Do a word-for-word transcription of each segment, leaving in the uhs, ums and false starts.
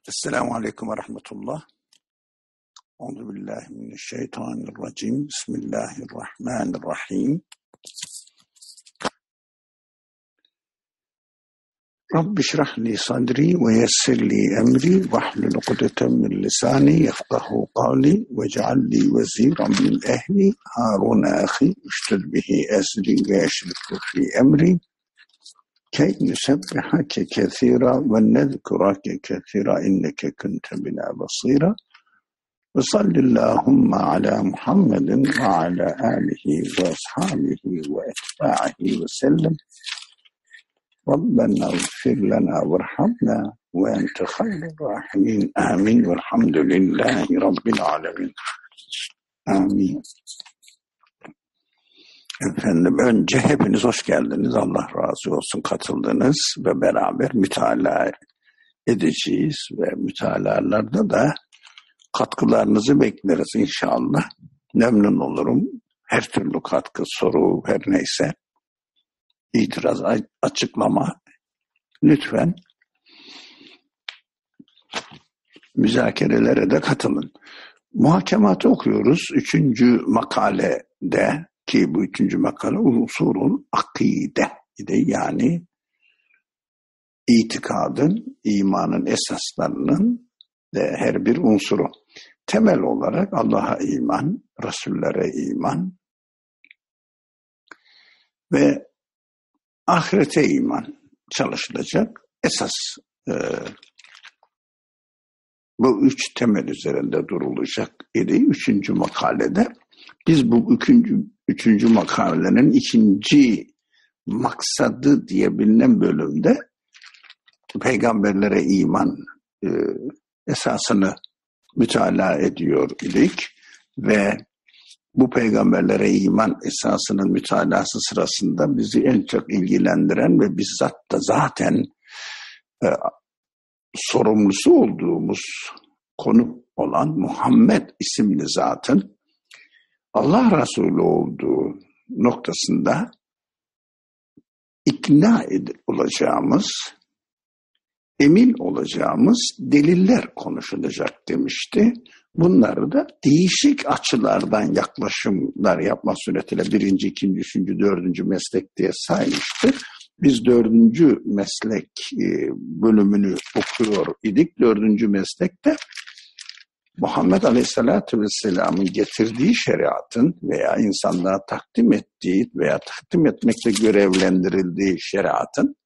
Esselamu Aleyküm ve Rahmetullah. Euzubillahimineşşeytanirracim. Bismillahirrahmanirrahim. Rabbi şrahli sadri ve yessirli emri vahlul ukdeten min lisani yefkahu kavli ve cealli veziran min ehli Harun ahi iştud bihi ezri ve yeşrikhu fi emri key nusebbihake kethira ve nezkurake kethira inneke kunte bina basira ve sallillahumma ala Muhammedin ve ala alihi ve ashabihi ve etba'ihi ve sellem. Rabbena gfir lana verhamna ve ente hayrul rahimin. Amin. Velhamdülillahi Rabbil alemin. Amin. Efendim, önce hepiniz hoş geldiniz. Allah razı olsun katıldınız ve beraber mütalaa edeceğiz ve mütalaalarda da katkılarınızı bekleriz inşallah. Memnun olurum. Her türlü katkı, soru, her neyse, itiraz, açıklama lütfen müzakerelere de katılın. Muhakematı okuyoruz. Üçüncü makalede ki bu üçüncü makale usulun akide yani itikadın, imanın esaslarının de her bir unsuru. Temel olarak Allah'a iman, Resullere iman ve ahirete iman çalışılacak. Esas e, bu üç temel üzerinde durulacak idi. Üçüncü makalede biz bu üçüncü, üçüncü makalenin ikinci maksadı diye bilinen bölümde peygamberlere iman e, esasını mütalaa ediyor idik ve bu peygamberlere iman esasının mütalası sırasında bizi en çok ilgilendiren ve bizzat da zaten e, sorumlusu olduğumuz konu olan Muhammed isimli zatın Allah Resulü olduğu noktasında ikna ed- olacağımız, emin olacağımız deliller konuşulacak demişti. Bunları da değişik açılardan yaklaşımlar yapma suretiyle birinci, ikinci, üçüncü, dördüncü meslek diye saymıştı. Biz dördüncü meslek bölümünü okuyor idik. Dördüncü meslekte Muhammed Aleyhisselatü Vesselam'ın getirdiği şeriatın veya insanlığa takdim ettiği veya takdim etmekle görevlendirildiği şeriatın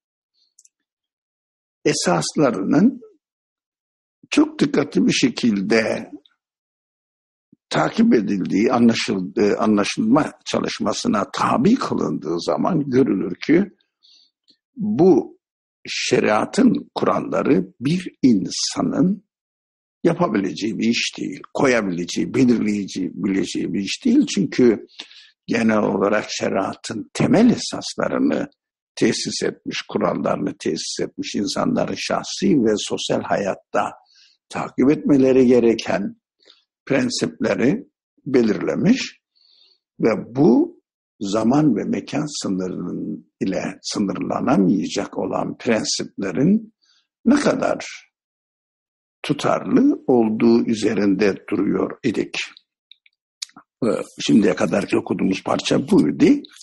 esaslarının çok dikkatli bir şekilde takip edildiği, anlaşıldığı, anlaşılma çalışmasına tabi kılındığı zaman görülür ki bu şeriatın kuralları bir insanın yapabileceği bir iş değil, koyabileceği, belirleyeceği bileceği bir iş değil. Çünkü genel olarak şeriatın temel esaslarını tesis etmiş, kurallarını tesis etmiş insanların şahsi ve sosyal hayatta takip etmeleri gereken prensipleri belirlemiş ve bu zaman ve mekan sınırının ile sınırlanamayacak olan prensiplerin ne kadar tutarlı olduğu üzerinde duruyor idik. Şimdiye kadar okuduğumuz parça buydu.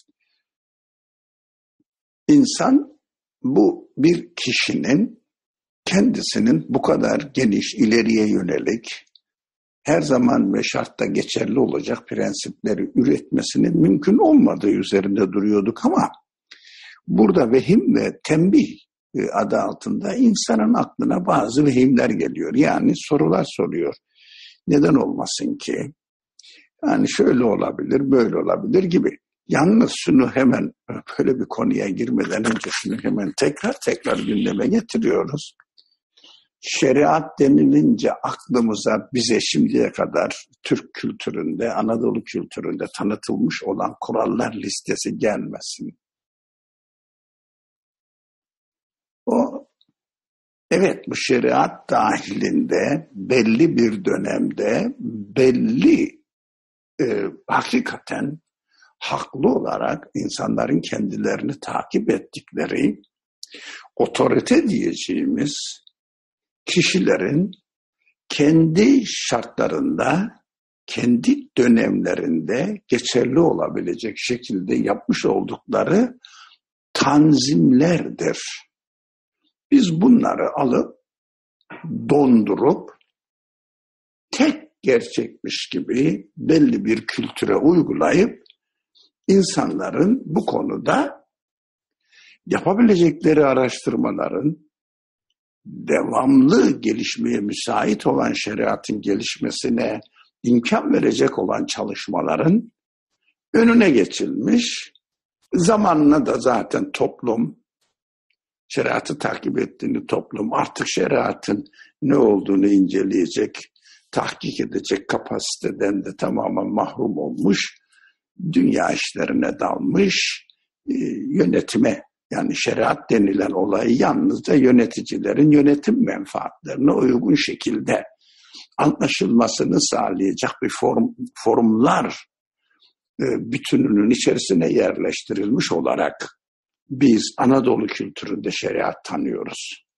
İnsan bu bir kişinin kendisinin bu kadar geniş, ileriye yönelik, her zaman ve şartta geçerli olacak prensipleri üretmesinin mümkün olmadığı üzerinde duruyorduk ama burada vehim ve tembih adı altında insanın aklına bazı vehimler geliyor. Yani sorular soruyor. Neden olmasın ki? Yani şöyle olabilir, böyle olabilir gibi. Yalnız şunu hemen böyle bir konuya girmeden önce şunu hemen tekrar tekrar gündeme getiriyoruz. Şeriat denilince aklımıza bize şimdiye kadar Türk kültüründe, Anadolu kültüründe tanıtılmış olan kurallar listesi gelmesin. O, evet bu şeriat dahilinde belli bir dönemde belli e, hakikaten haklı olarak insanların kendilerini takip ettikleri otorite diyeceğimiz kişilerin kendi şartlarında, kendi dönemlerinde geçerli olabilecek şekilde yapmış oldukları tanzimlerdir. Biz bunları alıp, dondurup, tek gerçekmiş gibi belli bir kültüre uygulayıp, insanların bu konuda yapabilecekleri araştırmaların, devamlı gelişmeye müsait olan şeriatın gelişmesine imkan verecek olan çalışmaların önüne geçilmiş. Zamanla da zaten toplum, şeriatı takip ettiğini toplum artık şeriatın ne olduğunu inceleyecek, tahkik edecek kapasiteden de tamamen mahrum olmuş, dünya işlerine dalmış, yönetime, yani şeriat denilen olayı yalnızca yöneticilerin yönetim menfaatlerine uygun şekilde anlaşılmasını sağlayacak bir form, formlar bütününün içerisine yerleştirilmiş olarak biz Anadolu kültüründe şeriat tanıyoruz.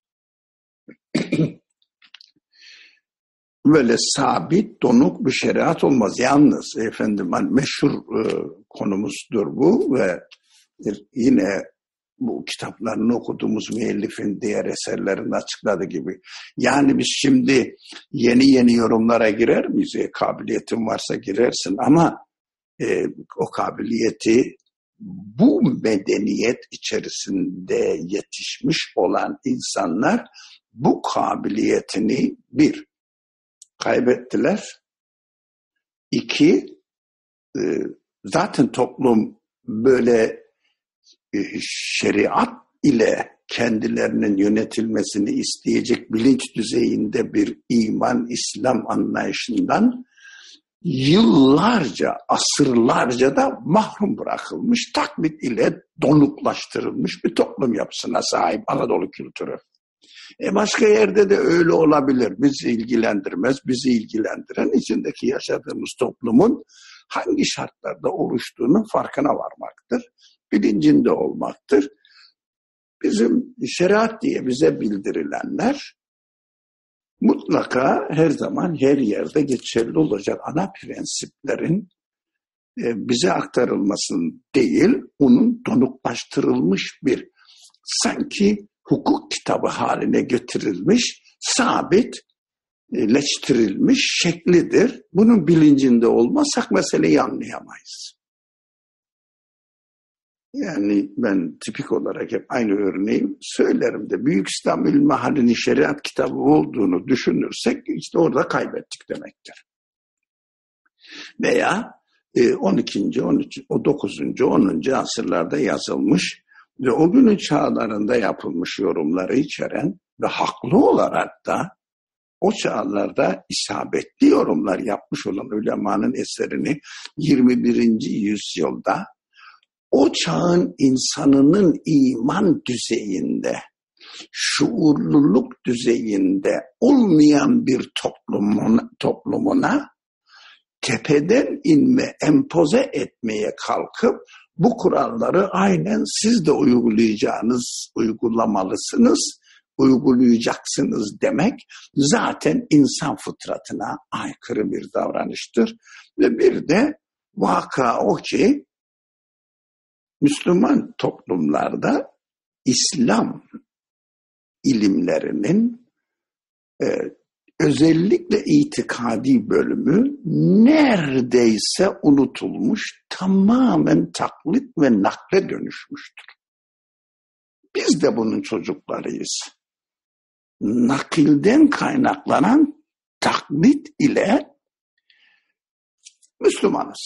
Böyle sabit, donuk bir şeriat olmaz. Yalnız efendim hani meşhur e, konumuzdur bu ve yine bu kitaplarını okuduğumuz müellifin diğer eserlerini açıkladığı gibi. Yani biz şimdi yeni yeni yorumlara girer miyiz? E, kabiliyetin varsa girersin ama e, o kabiliyeti bu medeniyet içerisinde yetişmiş olan insanlar bu kabiliyetini bir, kaybettiler. İki, e, zaten toplum böyle e, şeriat ile kendilerinin yönetilmesini isteyecek bilinç düzeyinde bir iman, İslam anlayışından yıllarca, asırlarca da mahrum bırakılmış, taklit ile donuklaştırılmış bir toplum yapısına sahip Anadolu kültürü. E başka yerde de öyle olabilir. Bizi ilgilendirmez. Bizi ilgilendiren içindeki yaşadığımız toplumun hangi şartlarda oluştuğunun farkına varmaktır. Bilincinde olmaktır. Bizim şeriat diye bize bildirilenler mutlaka her zaman her yerde geçerli olacak ana prensiplerin e, bize aktarılmasın değil, onun donuklaştırılmış bir sanki hukuk kitabı haline getirilmiş, sabitleştirilmiş şeklidir. Bunun bilincinde olmazsak meseleyi anlayamayız. Yani ben tipik olarak hep aynı örneği söylerim de Büyük İslam İlmihali'nin şeriat kitabı olduğunu düşünürsek işte orada kaybettik demektir. Veya on ikinci, on üçüncü, dokuzuncu, onuncu asırlarda yazılmış ve o günün çağlarında yapılmış yorumları içeren ve haklı olarak da o çağlarda isabetli yorumlar yapmış olan ulemanın eserini yirmi birinci yüzyılda o çağın insanının iman düzeyinde, şuurluluk düzeyinde olmayan bir toplumuna, toplumuna tepeden inme, empoze etmeye kalkıp bu kuralları aynen siz de uygulayacağınız, uygulamalısınız, uygulayacaksınız demek zaten insan fıtratına aykırı bir davranıştır. Ve bir de vaka o ki Müslüman toplumlarda İslam ilimlerinin e, özellikle itikadi bölümü neredeyse unutulmuş, tamamen taklit ve nakle dönüşmüştür. Biz de bunun çocuklarıyız. Nakilden kaynaklanan taklit ile Müslümanız.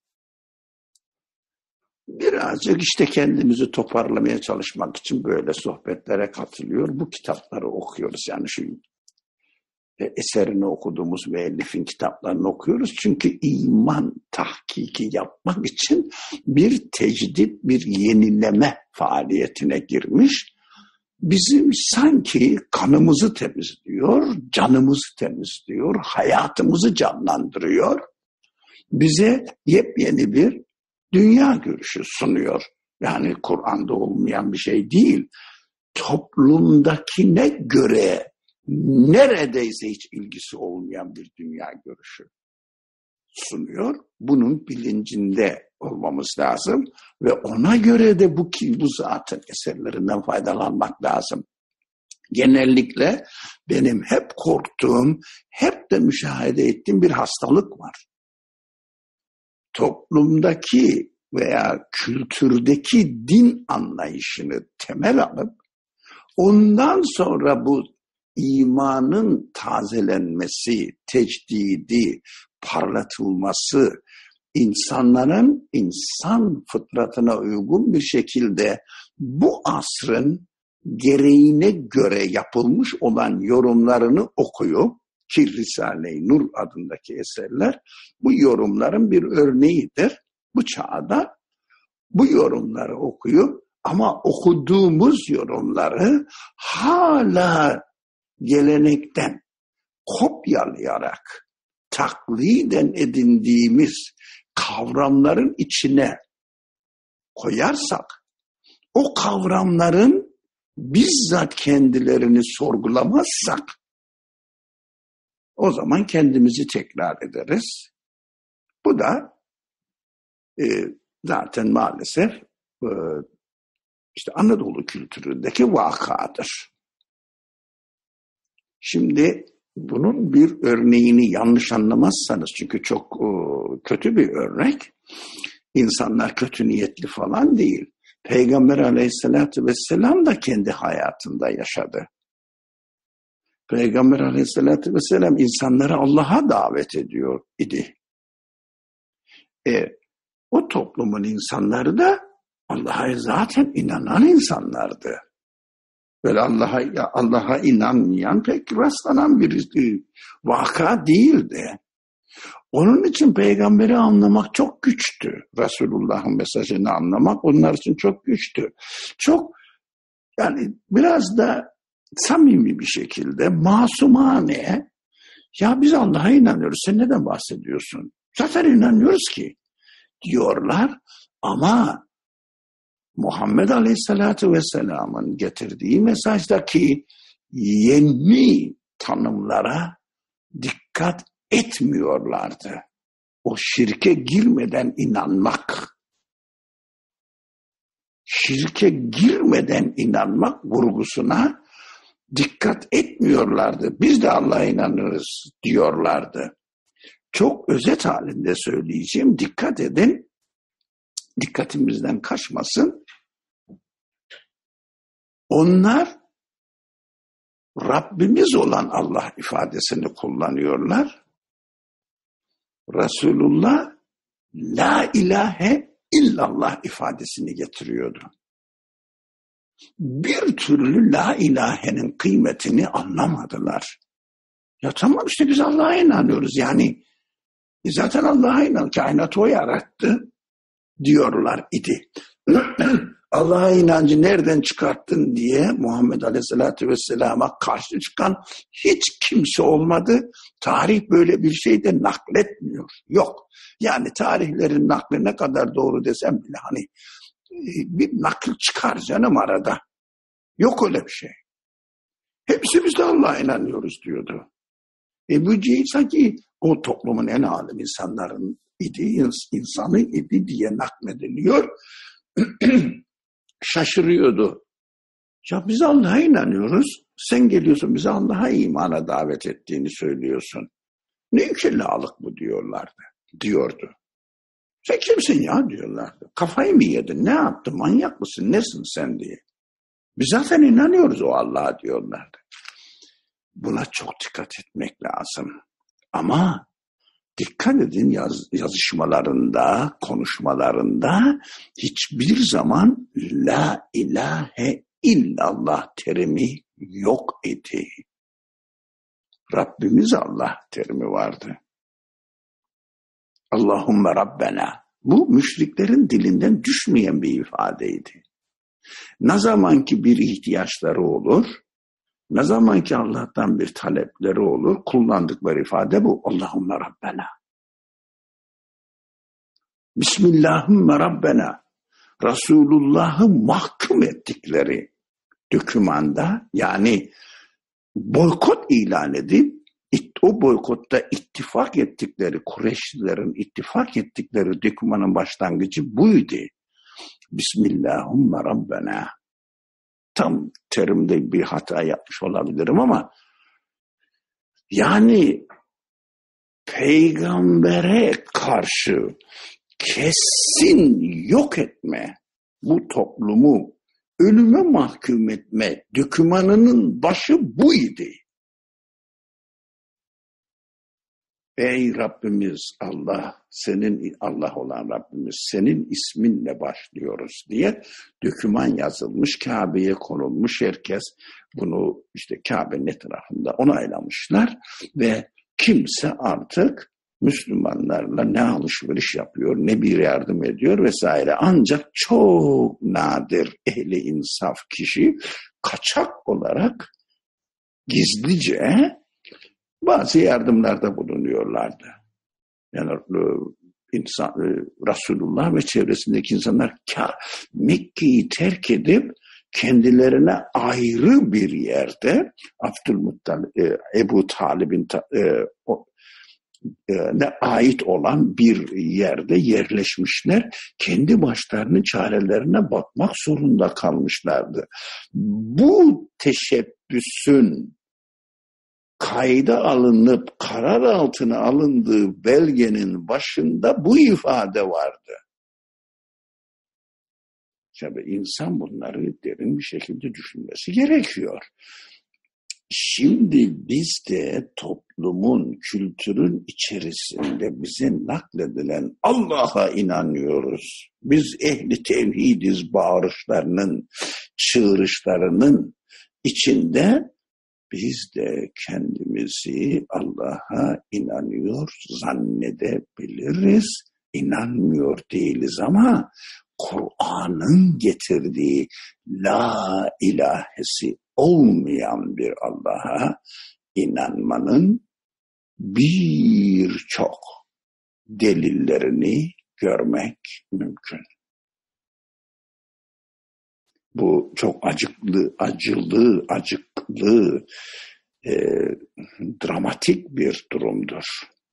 Birazcık işte kendimizi toparlamaya çalışmak için böyle sohbetlere katılıyor. Bu kitapları okuyoruz. Yani şu eserini okuduğumuz müellifin kitaplarını okuyoruz. Çünkü iman tahkiki yapmak için bir tecdit, bir yenileme faaliyetine girmiş. Bizim sanki kanımızı temizliyor, canımızı temizliyor, hayatımızı canlandırıyor. Bize yepyeni bir dünya görüşü sunuyor. Yani Kur'an'da olmayan bir şey değil. Toplumdakine göre neredeyse hiç ilgisi olmayan bir dünya görüşü sunuyor. Bunun bilincinde olmamız lazım ve ona göre de bu ki bu zatın eserlerinden faydalanmak lazım. Genellikle benim hep korktuğum, hep de müşahede ettiğim bir hastalık var. Toplumdaki veya kültürdeki din anlayışını temel alıp ondan sonra bu imanın tazelenmesi, tecdidi, parlatılması, insanların insan fıtratına uygun bir şekilde bu asrın gereğine göre yapılmış olan yorumlarını okuyup, ki Risale-i Nur adındaki eserler bu yorumların bir örneğidir. Bu çağda bu yorumları okuyup ama okuduğumuz yorumları hala gelenekten kopyalayarak takliden edindiğimiz kavramların içine koyarsak, o kavramların bizzat kendilerini sorgulamazsak, o zaman kendimizi tekrar ederiz. Bu da e, zaten maalesef e, işte Anadolu kültüründeki vakadır. Şimdi bunun bir örneğini yanlış anlamazsanız, çünkü çok e, kötü bir örnek, insanlar kötü niyetli falan değil. Peygamber Aleyhisselatü Vesselam da kendi hayatında yaşadı. Peygamber Aleyhisselatü Vesselam insanları Allah'a davet ediyor idi. E, o toplumun insanları da Allah'a zaten inanan insanlardı. Böyle Allah'a Allah'a inanmayan pek rastlanan bir vaka değildi. Onun için peygamberi anlamak çok güçtü. Resulullah'ın mesajını anlamak onlar için çok güçtü. Çok, yani biraz da samimi bir şekilde, masumane, ya biz Allah'a inanıyoruz, sen neden bahsediyorsun? Zaten inanıyoruz ki diyorlar ama Muhammed Aleyhisselatü Vesselam'ın getirdiği mesajdaki yeni tanımlara dikkat etmiyorlardı. O şirke girmeden inanmak, şirke girmeden inanmak vurgusuna dikkat etmiyorlardı. Biz de Allah'a inanırız diyorlardı. Çok özet halinde söyleyeceğim, dikkat edin, dikkatimizden kaçmasın. Onlar Rabbimiz olan Allah ifadesini kullanıyorlar. Resulullah la ilahe illallah ifadesini getiriyordu. Bir türlü la ilahenin kıymetini anlamadılar. Ya tamam işte biz Allah'a inanıyoruz, yani zaten Allah'a inan, kainatı o yarattı diyorlar idi. Allah'a inancı nereden çıkarttın diye Muhammed Aleyhisselatü Vesselam'a karşı çıkan hiç kimse olmadı. Tarih böyle bir şey de nakletmiyor. Yok. Yani tarihlerin nakli ne kadar doğru desem bile hani bir nakil çıkar canım arada. Yok öyle bir şey. Hepsi biz de Allah'a inanıyoruz diyordu. Ebu Cehil sanki o toplumun en alim insanların idi, insanı idi diye naklediliyor. Şaşırıyordu. Ya biz Allah'a inanıyoruz. Sen geliyorsun bize Allah'a imana davet ettiğini söylüyorsun. Ne ükellalık bu diyorlardı. Diyordu. Sen kimsin ya diyorlardı. Kafayı mı yedin? Ne yaptın? Manyak mısın? Nesin sen diye. Biz zaten inanıyoruz o Allah'a diyorlardı. Buna çok dikkat etmek lazım. Ama dikkat edin, yaz, yazışmalarında, konuşmalarında hiçbir zaman la ilahe illallah terimi yok idi. Rabbimiz Allah terimi vardı. Allahümme Rabbena. Bu müşriklerin dilinden düşmeyen bir ifadeydi. Ne zaman ki bir ihtiyaçları olur, ne zaman ki Allah'tan bir talepleri olur, kullandıkları ifade bu. Allahümme Rabbena. Bismillahümme Rabbena. Resulullah'ı mahkum ettikleri dokümanda, yani boykot ilan edip o boykotta ittifak ettikleri, Kureyşlilerin ittifak ettikleri dokümanın başlangıcı buydu. Bismillahümme Rabbena. Tam terimde bir hata yapmış olabilirim ama yani peygambere karşı kesin yok etme, bu toplumu ölüme mahkum etme dokümanının başı buydu. Ey Rabbimiz Allah, senin Allah olan Rabbimiz, senin isminle başlıyoruz diye doküman yazılmış, Kabe'ye konulmuş, herkes bunu işte Kabe'nin etrafında onaylamışlar ve kimse artık Müslümanlarla ne alışveriş yapıyor, ne bir yardım ediyor vesaire. Ancak çok nadir ehli insaf kişi kaçak olarak gizlice bazı yardımlarda bulunuyorlardı. Yani insan, Resulullah ve çevresindeki insanlar Mekke'yi terk edip kendilerine ayrı bir yerde Abdülmuttalib, Ebu Talib'in ne ait olan bir yerde yerleşmişler. Kendi başlarının çarelerine bakmak zorunda kalmışlardı. Bu teşebbüsün kayda alınıp karar altına alındığı belgenin başında bu ifade vardı. Tabii insan bunları derin bir şekilde düşünmesi gerekiyor. Şimdi biz de toplumun, kültürün içerisinde bize nakledilen Allah'a inanıyoruz. Biz ehli tevhidiz bağırışlarının, çığırışlarının içinde biz de kendimizi Allah'a inanıyor zannedebiliriz. İnanmıyor değiliz ama Kur'an'ın getirdiği la ilahesi olmayan bir Allah'a inanmanın birçok delillerini görmek mümkün. Bu çok acıklı, acılı, acıklı, e, dramatik bir durumdur.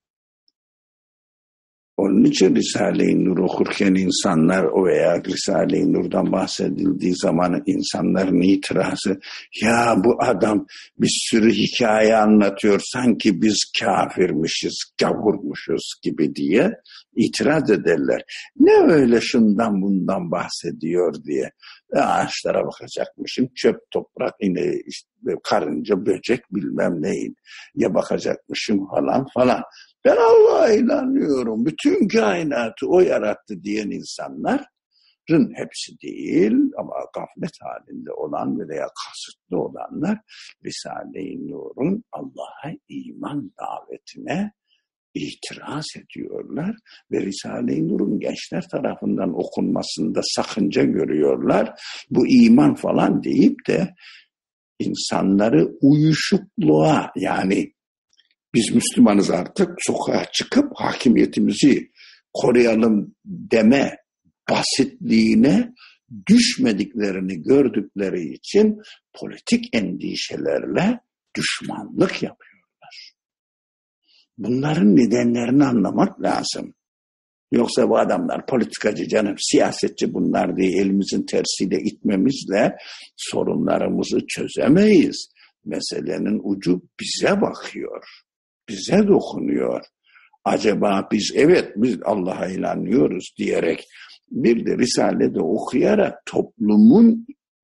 Onun için Risale-i Nur okurken insanlar o veya Risale-i Nur'dan bahsedildiği zaman insanların itirazı, ya bu adam bir sürü hikaye anlatıyor, sanki biz kafirmişiz, gavurmuşuz gibi diye itiraz ederler. Ne öyle şundan bundan bahsediyor diye. Ağaçlara bakacakmışım, çöp toprak, yine işte karınca, böcek bilmem neyin ya bakacakmışım falan falan. Ben Allah'a inanıyorum. Bütün kainatı o yarattı diyen insanların hepsi değil ama gaflet halinde olan veya kasıtlı olanlar Risale-i Nur'un Allah'a iman davetine itiraz ediyorlar ve Risale-i Nur'un gençler tarafından okunmasında sakınca görüyorlar. Bu iman falan deyip de insanları uyuşukluğa, yani biz Müslümanız artık, sokağa çıkıp hakimiyetimizi koruyalım deme basitliğine düşmediklerini gördükleri için politik endişelerle düşmanlık yapıyorlar. Bunların nedenlerini anlamak lazım. Yoksa bu adamlar politikacı canım, siyasetçi bunlar diye elimizin tersiyle itmemizle sorunlarımızı çözemeyiz. Meselenin ucu bize bakıyor. Bize dokunuyor. Acaba biz evet biz Allah'a inanıyoruz diyerek bir de Risale'de okuyarak toplumun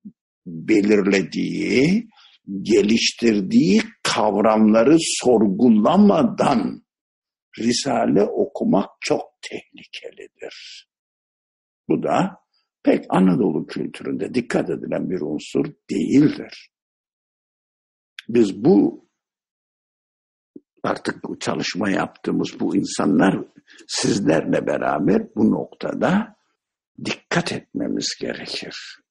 belirlediği, geliştirdiği kavramları sorgulamadan Risale okumak çok tehlikelidir. Bu da pek Anadolu kültüründe dikkat edilen bir unsur değildir. Biz bu artık bu çalışma yaptığımız bu insanlar sizlerle beraber bu noktada dikkat etmemiz gerekir.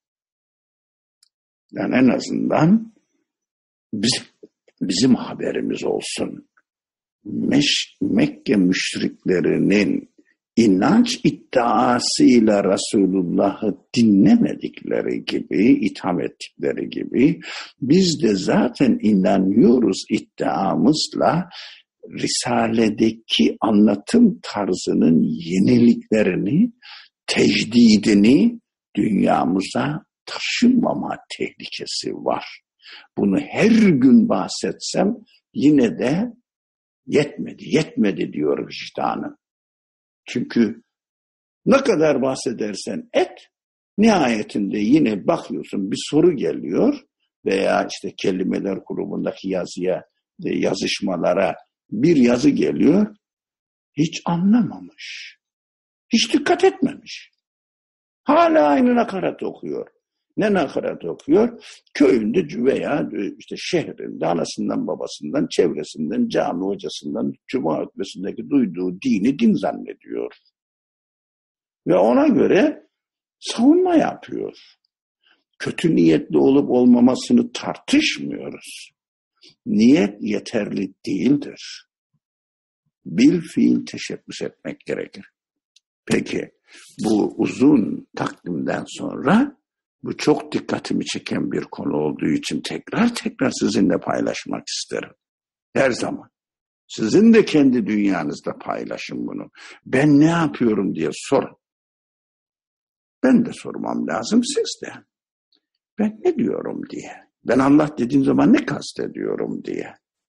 Yani en azından biz, bizim haberimiz olsun. Meş, Mekke müşriklerinin inanç iddiasıyla Resulullah'ı dinlemedikleri gibi, itham ettikleri gibi, biz de zaten inanıyoruz iddiamızla Risale'deki anlatım tarzının yeniliklerini, tecdidini dünyamıza taşınmama tehlikesi var. Bunu her gün bahsetsem yine de yetmedi, yetmedi diyor vicdanım. Çünkü ne kadar bahsedersen et, nihayetinde yine bakıyorsun bir soru geliyor veya işte kelimeler grubundaki yazıya, yazışmalara bir yazı geliyor, hiç anlamamış, hiç dikkat etmemiş. Hala aynı nakarat okuyor. Ne nakarat okuyor? Köyünde veya işte şehrinde anasından babasından, çevresinden, cami hocasından, cuma hutbesindeki duyduğu dini din zannediyor. Ve ona göre savunma yapıyor. Kötü niyetli olup olmamasını tartışmıyoruz. Niyet yeterli değildir. Bil fiil teşebbüs etmek gerekir. Peki bu uzun takdimden sonra bu çok dikkatimi çeken bir konu olduğu için tekrar tekrar sizinle paylaşmak isterim. Her zaman. Sizin de kendi dünyanızda paylaşın bunu. Ben ne yapıyorum diye sorun. Ben de sormam lazım, siz de. Ben ne diyorum diye. Ben Allah dediğim zaman ne kastediyorum diye.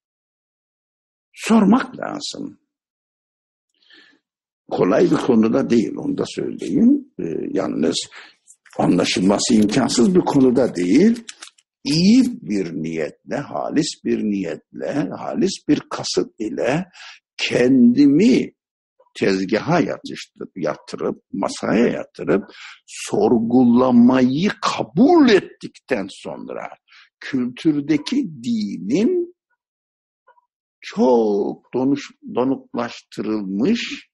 Sormak lazım. Kolay bir konuda değil, onu da söyleyeyim. Ee, yalnız anlaşılması imkansız bir konuda değil. İyi bir niyetle, halis bir niyetle, halis bir kasıt ile kendimi tezgaha yatıştırıp, yatırıp, masaya yatırıp sorgulamayı kabul ettikten sonra kültürdeki dinin çok donuş, donuklaştırılmış,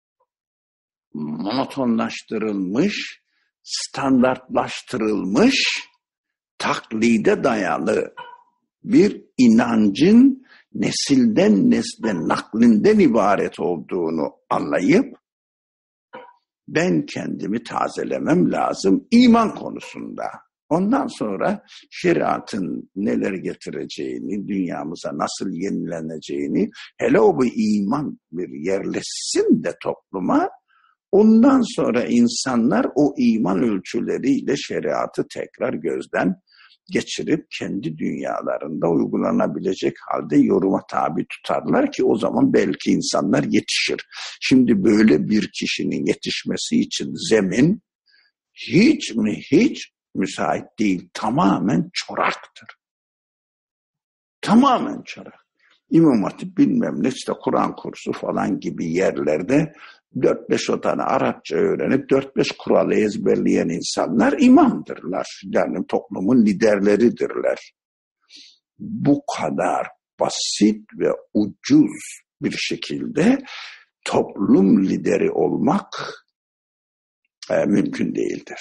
monotonlaştırılmış, standartlaştırılmış, taklide dayalı bir inancın nesilden nesle naklinden ibaret olduğunu anlayıp ben kendimi tazelemem lazım iman konusunda. Ondan sonra şeriatın neler getireceğini, dünyamıza nasıl yenileneceğini, hele o bir iman bir yerleşsin de topluma, ondan sonra insanlar o iman ölçüleriyle şeriatı tekrar gözden geçirip kendi dünyalarında uygulanabilecek halde yoruma tabi tutarlar ki o zaman belki insanlar yetişir. Şimdi böyle bir kişinin yetişmesi için zemin hiç mi hiç müsait değil. Tamamen çoraktır. Tamamen çorak. İmam Hatip bilmem ne işte Kur'an kursu falan gibi yerlerde dört beş o tane Arapça öğrenip dört beş kuralı ezberleyen insanlar imamdırlar. Yani toplumun liderleridirler. Bu kadar basit ve ucuz bir şekilde toplum lideri olmak e, mümkün değildir.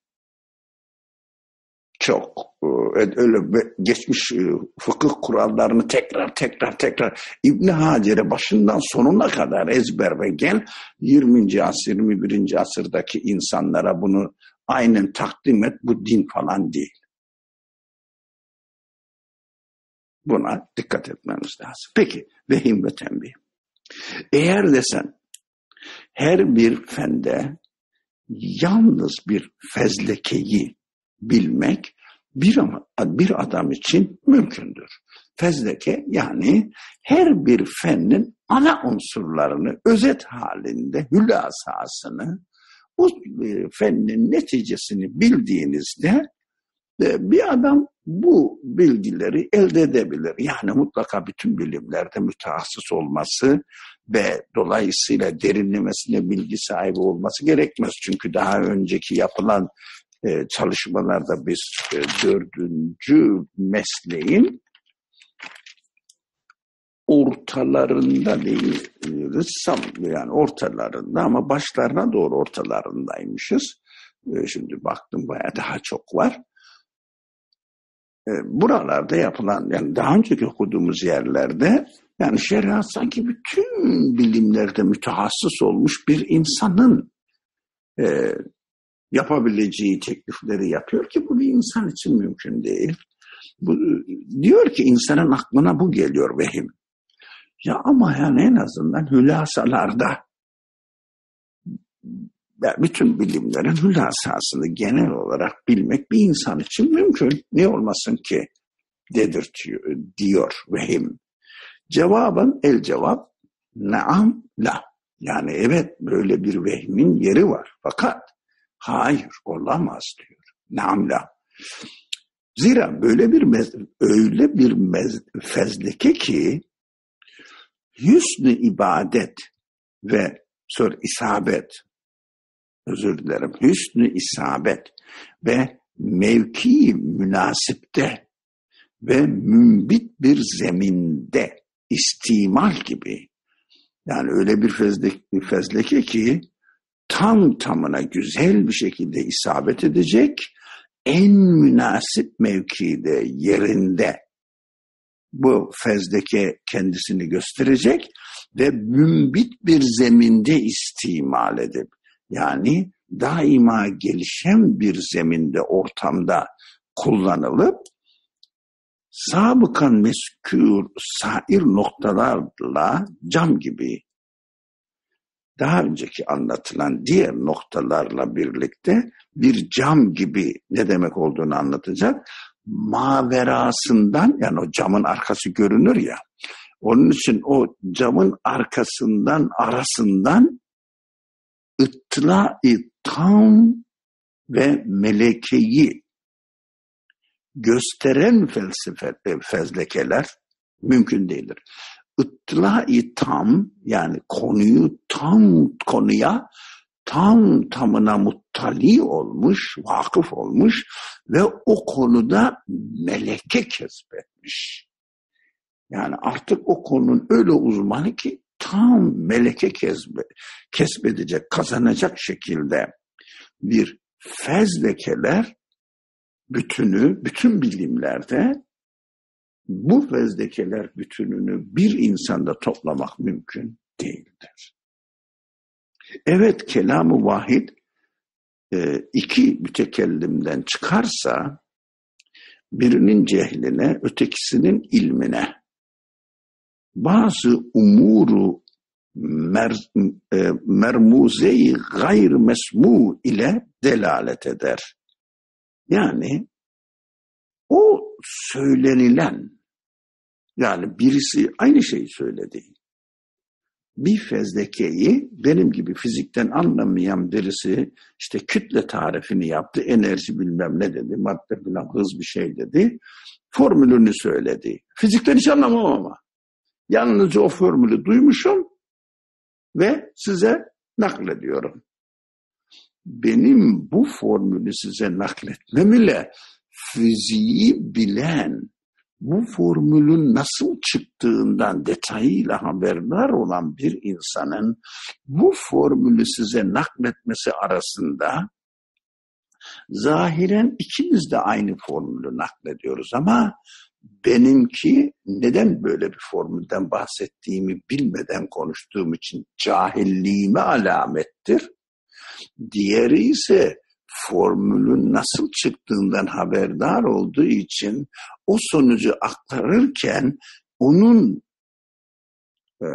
Çok öyle geçmiş fıkıh kurallarını tekrar tekrar tekrar İbn Hacer'e başından sonuna kadar ezber ve gel yirminci asır yirmi birinci asırdaki insanlara bunu aynen takdim et, bu din falan değil. Buna dikkat etmemiz lazım. Peki vehim ve tembih. Eğer desen her bir fende yalnız bir fezlekeyi bilmek bir, bir adam için mümkündür. Fezleke yani her bir fennin ana unsurlarını özet halinde hülasasını o fennin neticesini bildiğinizde bir adam bu bilgileri elde edebilir. Yani mutlaka bütün bilimlerde mütehassıs olması ve dolayısıyla derinlemesine bilgi sahibi olması gerekmez. Çünkü daha önceki yapılan e, çalışmalarda biz e, dördüncü mesleğin ortalarında değil, ressam yani ortalarında ama başlarına doğru ortalarındaymışız. E, şimdi baktım bayağı daha çok var. E, buralarda yapılan yani daha önceki okuduğumuz yerlerde Yani şeriat sanki bütün bilimlerde mütehassıs olmuş bir insanın e, yapabileceği teklifleri yapıyor ki bu bir insan için mümkün değil. Bu, diyor ki insanın aklına bu geliyor vehim. Ya ama yani en azından hülasalarda bütün bilimlerin hülasasını genel olarak bilmek bir insan için mümkün. Ne olmasın ki dedirtiyor diyor vehim. Cevabın el cevap naam la. Yani evet böyle bir vehmin yeri var. Fakat hayır olamaz diyor. Naam la. Zira böyle bir mez, öyle bir mez, fezleke ki hüsnü ibadet ve sonra isabet özür dilerim hüsnü isabet ve mevki münasipte ve mümbit bir zeminde istimal gibi yani öyle bir fezleke, fezleke ki tam tamına güzel bir şekilde isabet edecek en münasip mevkide yerinde bu fezleke kendisini gösterecek ve mümbit bir zeminde istimal edip yani daima gelişen bir zeminde ortamda kullanılıp sabıkan meskûr sair noktalarla cam gibi daha önceki anlatılan diğer noktalarla birlikte bir cam gibi ne demek olduğunu anlatacak. Maverasından yani o camın arkası görünür ya. Onun için o camın arkasından arasından ıttla-i tam ve melekeyi gösteren felsefe fezlekeler mümkün değildir. Ittla-i tam yani konuyu tam konuya tam tamına muttali olmuş, vakıf olmuş ve o konuda meleke kesbetmiş. Yani artık o konunun öyle uzmanı ki tam meleke kesbe, kesbedecek, kazanacak şekilde bir fezlekeler bütünü, bütün bilimlerde bu fezlekeler bütününü bir insanda toplamak mümkün değildir. Evet, kelam-ı vahid iki mütekellimden çıkarsa birinin cehline, ötekisinin ilmine bazı umuru mer, e, mermuze-i gayr mesmu ile delalet eder. Yani o söylenilen yani birisi aynı şeyi söyledi. Bir fezlekeyi benim gibi fizikten anlamayan birisi işte kütle tarifini yaptı, enerji bilmem ne dedi, madde filan hız bir şey dedi, formülünü söyledi. Fizikten hiç anlamam ama. Yalnızca o formülü duymuşum ve size naklediyorum. Benim bu formülü size nakletmem ile fiziği bilen, bu formülün nasıl çıktığından detayıyla haberdar olan bir insanın bu formülü size nakletmesi arasında zahiren ikimiz de aynı formülü naklediyoruz ama benimki neden böyle bir formülden bahsettiğimi bilmeden konuştuğum için cahilliğime alamettir. Diğeri ise formülün nasıl çıktığından haberdar olduğu için o sonucu aktarırken onun e,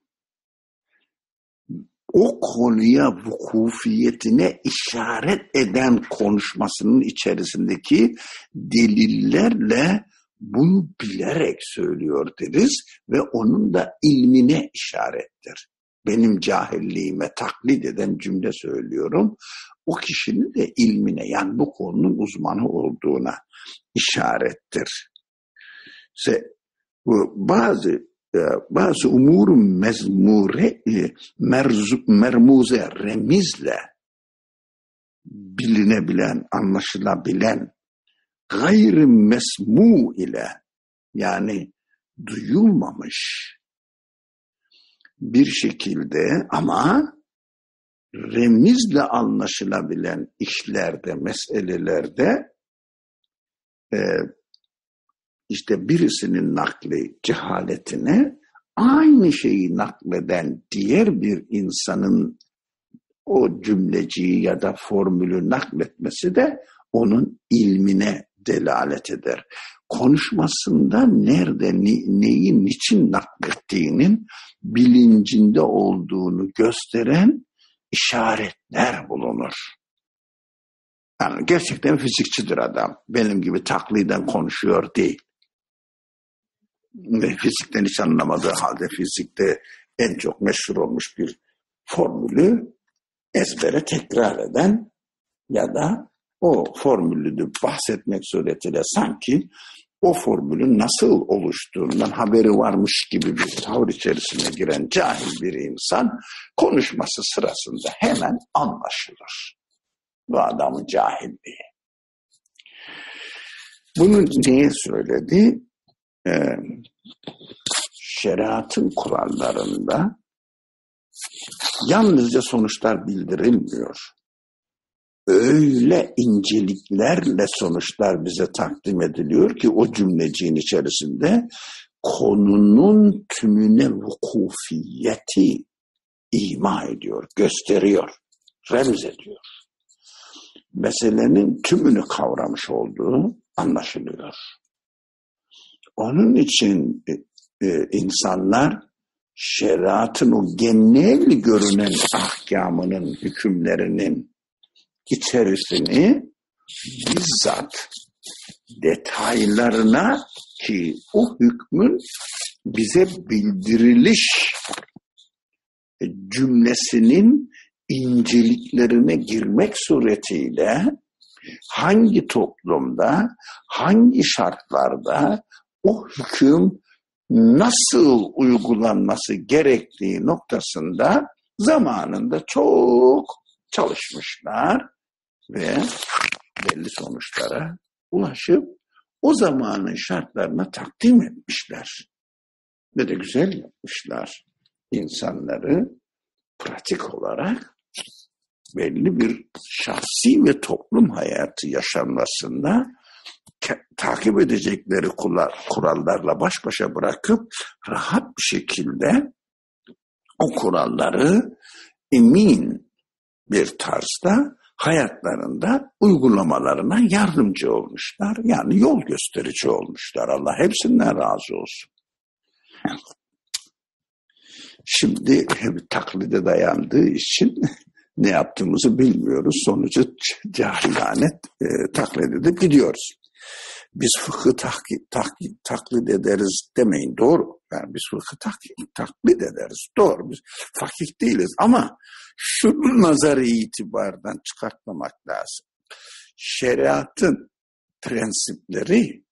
o konuya vukufiyetine işaret eden konuşmasının içerisindeki delillerle bunu bilerek söylüyor deriz ve onun da ilmine işarettir. Benim cahilliğime taklit eden cümle söylüyorum. O kişinin de ilmine yani bu konunun uzmanı olduğuna işarettir. İşte bu bazı bazı umurun mezmure merzu, mermuze remizle bilinebilen, anlaşılabilen gayr mesmu ile yani duyulmamış bir şekilde ama remizle anlaşılabilen işlerde, meselelerde e, işte birisinin nakli cehaletine aynı şeyi nakleden diğer bir insanın o cümleciyi ya da formülü nakletmesi de onun ilmine delalet eder. Konuşmasında nerede, neyi, niçin naklettiğinin bilincinde olduğunu gösteren işaretler bulunur. Yani gerçekten fizikçidir adam. Benim gibi takliden konuşuyor değil. Ve fizikten hiç anlamadığı halde fizikte en çok meşhur olmuş bir formülü ezbere tekrar eden ya da o formülü bahsetmek suretiyle sanki o formülün nasıl oluştuğundan haberi varmış gibi bir tavır içerisine giren cahil bir insan konuşması sırasında hemen anlaşılır. Bu adamın cahilliği. Bunu niye söyledi? Ee, şeriatın kurallarında yalnızca sonuçlar bildirilmiyor. Öyle inceliklerle sonuçlar bize takdim ediliyor ki o cümleciğin içerisinde konunun tümüne vukufiyeti ima ediyor, gösteriyor, remz ediyor. Meselenin tümünü kavramış olduğu anlaşılıyor. Onun için e, insanlar şeriatın o genel görünen ahkamının, hükümlerinin içerisini bizzat detaylarına ki o hükmün bize bildiriliş cümlesinin inceliklerine girmek suretiyle hangi toplumda, hangi şartlarda o hüküm nasıl uygulanması gerektiği noktasında zamanında çok çalışmışlar ve belli sonuçlara ulaşıp o zamanın şartlarına takdim etmişler. Ve de güzel yapmışlar. İnsanları pratik olarak belli bir şahsi ve toplum hayatı yaşanmasında takip edecekleri kurallarla baş başa bırakıp rahat bir şekilde o kuralları emin bir tarzda hayatlarında uygulamalarına yardımcı olmuşlar. Yani yol gösterici olmuşlar. Allah hepsinden razı olsun. Şimdi taklide dayandığı için ne yaptığımızı bilmiyoruz. Sonucu cahilane e, taklit edip gidiyoruz. Biz fıkhı taklit, taklit, taklit ederiz demeyin, doğru. Yani biz fıkhı taklit, taklit ederiz, doğru. Biz fakih değiliz ama şunu nazarı itibardan çıkartmamak lazım. Şeriatın prensipleri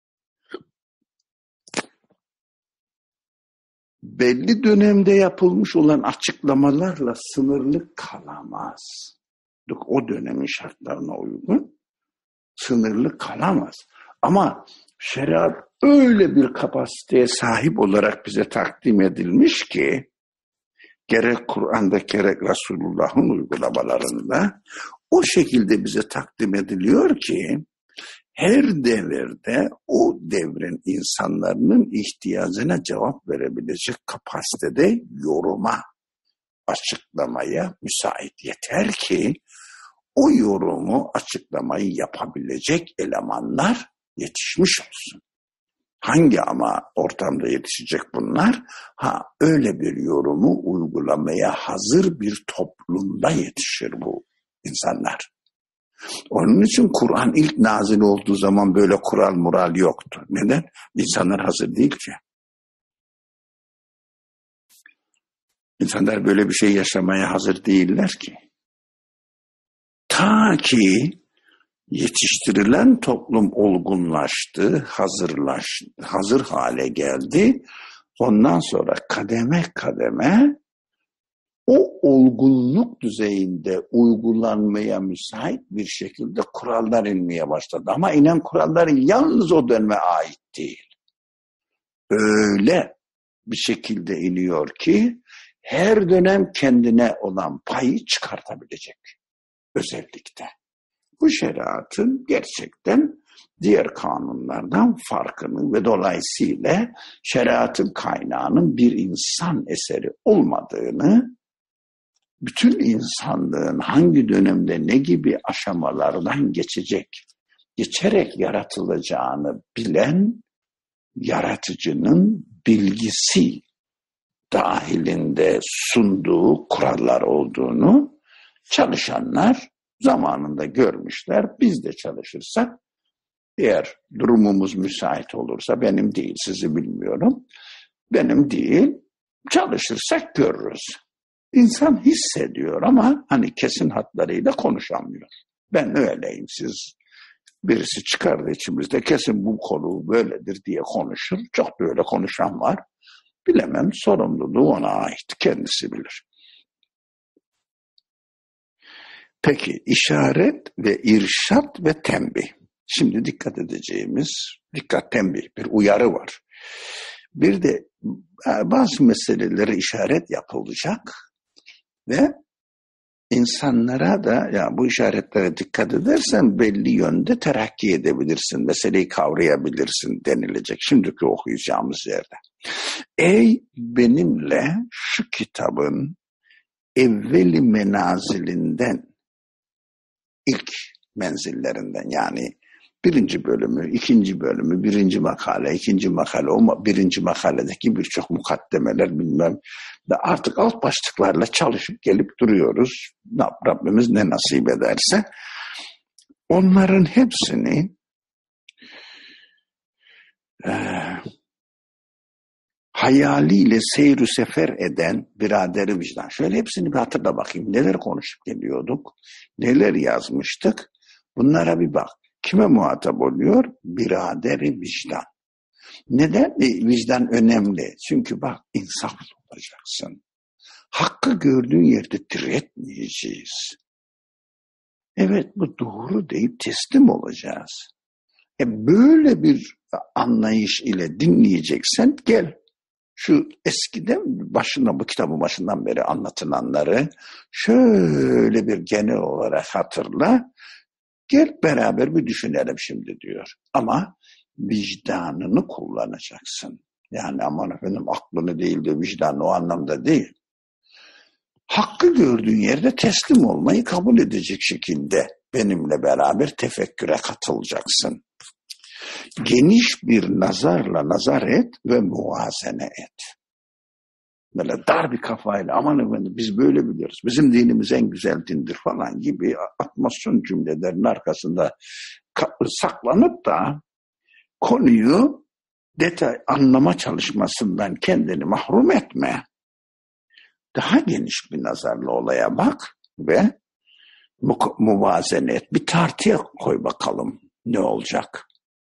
belli dönemde yapılmış olan açıklamalarla sınırlı kalamaz. O dönemin şartlarına uygun sınırlı kalamaz. Ama şeriat öyle bir kapasiteye sahip olarak bize takdim edilmiş ki gerek Kur'an'da gerek Resulullah'ın uygulamalarında o şekilde bize takdim ediliyor ki her devirde o devrin insanların ihtiyacına cevap verebilecek kapasitede yoruma, açıklamaya müsait. Yeter ki o yorumu, açıklamayı yapabilecek elemanlar yetişmiş olsun. Hangi ama ortamda yetişecek bunlar? Ha, öyle bir yorumu uygulamaya hazır bir toplumda yetişir bu insanlar. Onun için Kur'an ilk nazil olduğu zaman böyle kural mural yoktu. Neden? İnsanlar hazır değil ki. İnsanlar böyle bir şey yaşamaya hazır değiller ki. Ta ki yetiştirilen toplum olgunlaştı, hazırlaştı, hazır hale geldi. Ondan sonra kademe kademe o olgunluk düzeyinde uygulanmaya müsait bir şekilde kurallar inmeye başladı. Ama inen kuralların yalnız o döneme ait değil. Öyle bir şekilde iniyor ki her dönem kendine olan payı çıkartabilecek özellikle. Bu şeriatın gerçekten diğer kanunlardan farkını ve dolayısıyla şeriatın kaynağının bir insan eseri olmadığını, bütün insanlığın hangi dönemde ne gibi aşamalardan geçecek, geçerek yaratılacağını bilen yaratıcının bilgisi dahilinde sunduğu kurallar olduğunu çalışanlar zamanında görmüşler. Biz de çalışırsak, eğer durumumuz müsait olursa, benim değil, sizi bilmiyorum, benim değil, çalışırsak görürüz. İnsan hissediyor ama hani kesin hatlarıyla konuşamıyor. Ben öyleyim, siz birisi çıkardı içimizde kesin bu konu böyledir diye konuşur. Çok böyle konuşan var. Bilemem, sorumluluğu ona ait, kendisi bilir. Peki işaret ve irşat ve tembih. Şimdi dikkat edeceğimiz, dikkat tembih, bir uyarı var. Bir de bazı meselelere işaret yapılacak ve insanlara da ya bu işaretlere dikkat edersen belli yönde terakki edebilirsin, meseleyi kavrayabilirsin denilecek şimdiki okuyacağımız yerde. Ey benimle şu kitabın evveli menazilinden, ilk menzillerinden, yani birinci bölümü, ikinci bölümü, birinci makale, ikinci makale, o birinci makaledeki birçok mukaddemeler bilmem de artık alt başlıklarla çalışıp gelip duruyoruz. Rabbimiz ne nasip ederse. Onların hepsini e, hayaliyle seyir sefer eden biraderi vicdan. Şöyle hepsini bir hatırla bakayım. Neler konuşup geliyorduk, neler yazmıştık. Bunlara bir bak. Kime muhatap oluyor? Biraderi vicdan. Neden vicdan önemli? Çünkü bak, insaflı olacaksın. Hakkı gördüğün yerde diretmeyeceğiz. Evet, bu doğru deyip teslim olacağız. E böyle bir anlayış ile dinleyeceksen gel. Şu eskiden başında, bu kitabın başından beri anlatılanları şöyle bir genel olarak hatırla. Gel beraber bir düşünelim şimdi diyor. Ama vicdanını kullanacaksın. Yani aman efendim aklını değil de vicdanı, o anlamda değil. Hakkı gördüğün yerde teslim olmayı kabul edecek şekilde benimle beraber tefekküre katılacaksın. Geniş bir nazarla nazar et ve muvazene et. Böyle dar bir kafayla aman efendim biz böyle biliyoruz, bizim dinimiz en güzel dindir falan gibi atmasyon cümlelerin arkasında saklanıp da konuyu detay anlama çalışmasından kendini mahrum etme. Daha geniş bir nazarla olaya bak ve mu- muvazene et. Bir tartıya koy bakalım ne olacak.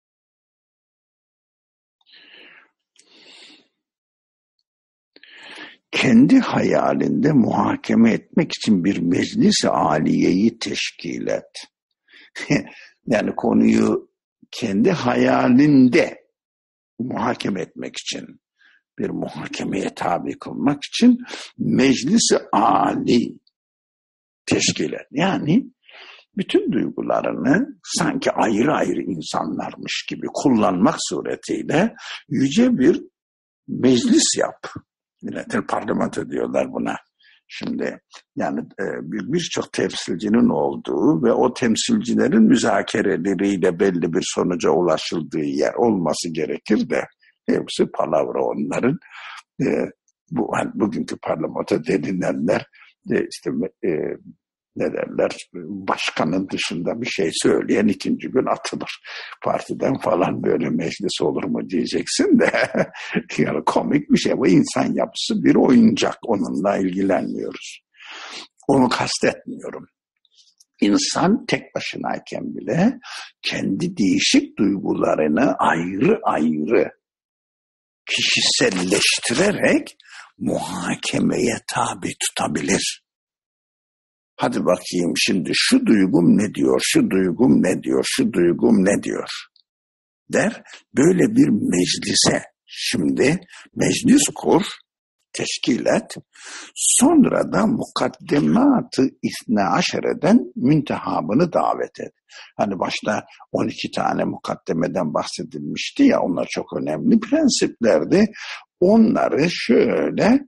Kendi hayalinde muhakeme etmek için bir meclis-i aliyeyi teşkil et. Yani konuyu kendi hayalinde muhakeme etmek için, bir muhakemeye tabi kılmak için meclis-i âli teşkil et. Yani bütün duygularını sanki ayrı ayrı insanlarmış gibi kullanmak suretiyle yüce bir meclis yap. Milletin parlamento diyorlar buna. Şimdi yani birçok bir temsilcinin olduğu ve o temsilcilerin müzakereleriyle belli bir sonuca ulaşıldığı yer olması gerekir de hepsi palavra onların. E, bu hani bugünkü parlamento denilenler de işte e, ne derler, başkanın dışında bir şey söyleyen ikinci gün atılır. Partiden falan böyle meclis olur mu diyeceksin de yani komik bir şey. Bu insan yapısı bir oyuncak. Onunla ilgilenmiyoruz. Onu kastetmiyorum. İnsan tek başınayken bile kendi değişik duygularını ayrı ayrı kişiselleştirerek muhakemeye tabi tutabilir. Hadi bakayım şimdi şu duygum ne diyor, şu duygum ne diyor, şu duygum ne diyor der. Böyle bir meclise şimdi meclis kur teşkil et. Sonra da mukaddemat-ı İsne Aşere'den müntehabını davet et. Hani başta on iki tane mukaddemeden bahsedilmişti ya, onlar çok önemli prensiplerdi. Onları şöyle,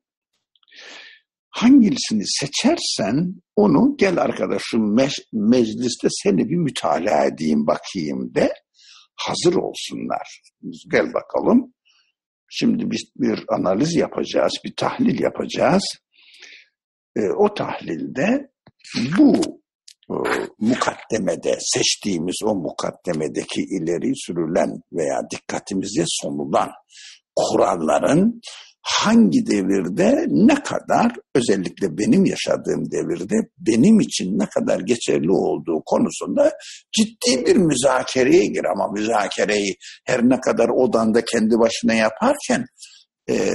hangisini seçersen onu gel arkadaşım me- mecliste seni bir mütalaa edeyim bakayım de, hazır olsunlar. Gel bakalım. Şimdi biz bir analiz yapacağız, bir tahlil yapacağız. E, o tahlilde bu e, mukaddemede, seçtiğimiz o mukaddemedeki ileri sürülen veya dikkatimize sunulan kuralların hangi devirde ne kadar, özellikle benim yaşadığım devirde benim için ne kadar geçerli olduğu konusunda ciddi bir müzakereye gir. Ama müzakereyi her ne kadar odanda kendi başına yaparken e,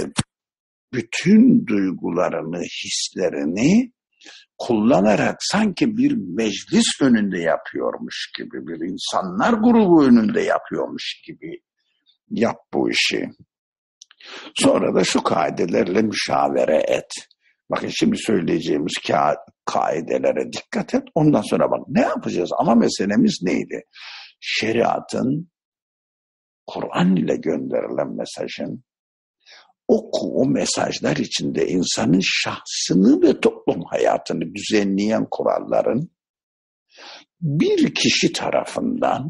bütün duygularını, hislerini kullanarak sanki bir meclis önünde yapıyormuş gibi, bir insanlar grubu önünde yapıyormuş gibi yap bu işi. Sonra da şu kaidelerle müşavere et. Bakın şimdi söyleyeceğimiz ka- kaidelere dikkat et. Ondan sonra bak ne yapacağız? Ana meselemiz neydi? Şeriatın, Kur'an ile gönderilen mesajın, oku o mesajlar içinde insanın şahsını ve toplum hayatını düzenleyen kuralların bir kişi tarafından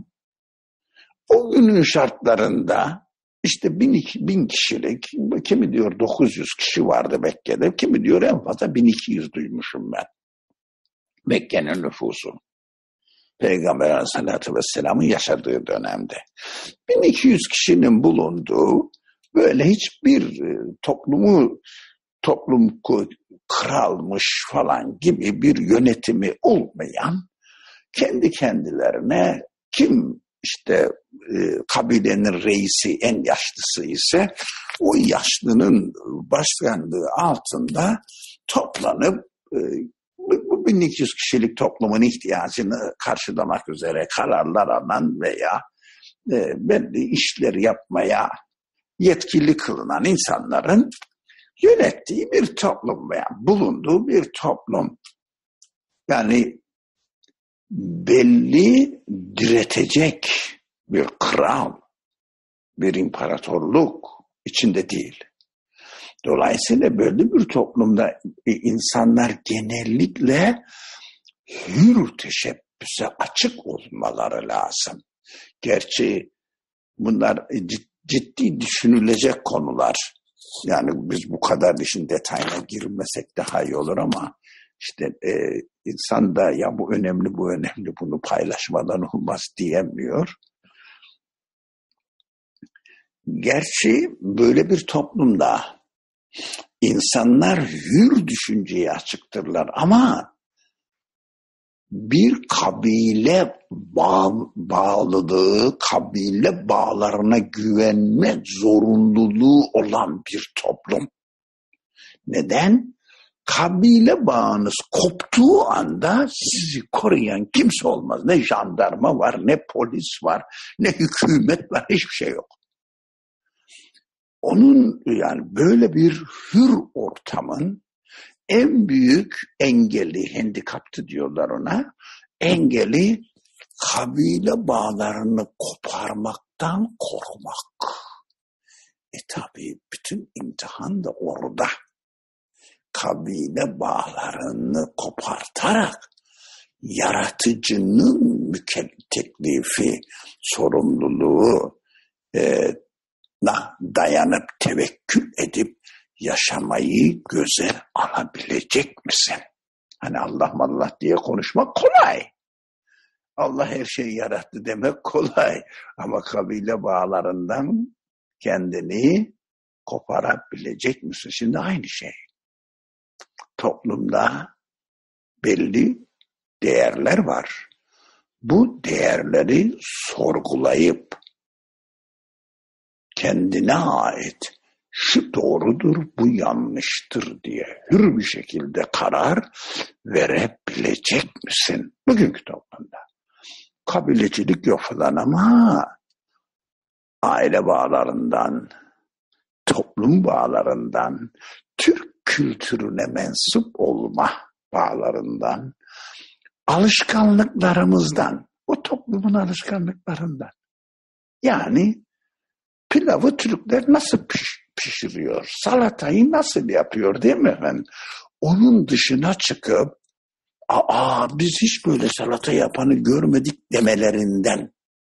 o günün şartlarında İşte bin, bin kişilik, kimi diyor dokuz yüz kişi vardı Mekke'de, kimi diyor en fazla bin iki yüz duymuşum ben. Mekke'nin nüfusu. Peygamber Aleyhisselatü Vesselam'ın yaşadığı dönemde. bin iki yüz kişinin bulunduğu böyle hiçbir toplumu, toplum kralmış falan gibi bir yönetimi olmayan, kendi kendilerine kim İşte e, kabilenin reisi, en yaşlısı ise o yaşlının başkanlığı altında toplanıp e, bu bin iki yüz kişilik toplumun ihtiyacını karşılamak üzere kararlar alan veya e, belli işleri yapmaya yetkili kılınan insanların yönettiği bir toplum veya bulunduğu bir toplum. Yani belli diretecek bir kral, bir imparatorluk içinde değil. Dolayısıyla böyle bir toplumda insanlar genellikle hür teşebbüse açık olmaları lazım. Gerçi bunlar ciddi düşünülecek konular. Yani biz bu kadar işin detayına girmesek daha iyi olur ama İşte e, insan da ya bu önemli, bu önemli, bunu paylaşmadan olmaz diyemiyor. Gerçi böyle bir toplumda insanlar hür düşünceye açıktırlar ama bir kabile bağ, bağlılığı, kabile bağlarına güvenme zorunluluğu olan bir toplum. Neden? Kabile bağınız koptuğu anda sizi koruyan kimse olmaz. Ne jandarma var, ne polis var, ne hükümet var, hiçbir şey yok. Onun yani böyle bir hür ortamın en büyük engeli, handikaptı diyorlar ona, engeli kabile bağlarını koparmaktan korkmak. E tabii bütün imtihan da orada. Kabile bağlarını kopartarak yaratıcının teklifi, sorumluluğu e, na dayanıp tevekkül edip yaşamayı göze alabilecek misin? Hani Allah Allah diye konuşmak kolay. Allah her şeyi yarattı demek kolay. Ama kabile bağlarından kendini koparabilecek misin? Şimdi aynı şey. Toplumda belli değerler var. Bu değerleri sorgulayıp kendine ait şu doğrudur, bu yanlıştır diye hür bir şekilde karar verebilecek misin? Bugünkü toplumda kabilecilik yok falan ama aile bağlarından, toplum bağlarından, tüm kültürüne mensup olma bağlarından, alışkanlıklarımızdan, o toplumun alışkanlıklarından. Yani pilavı Türkler nasıl piş, pişiriyor, salatayı nasıl yapıyor değil mi efendim? Onun dışına çıkıp, aa biz hiç böyle salata yapanı görmedik demelerinden.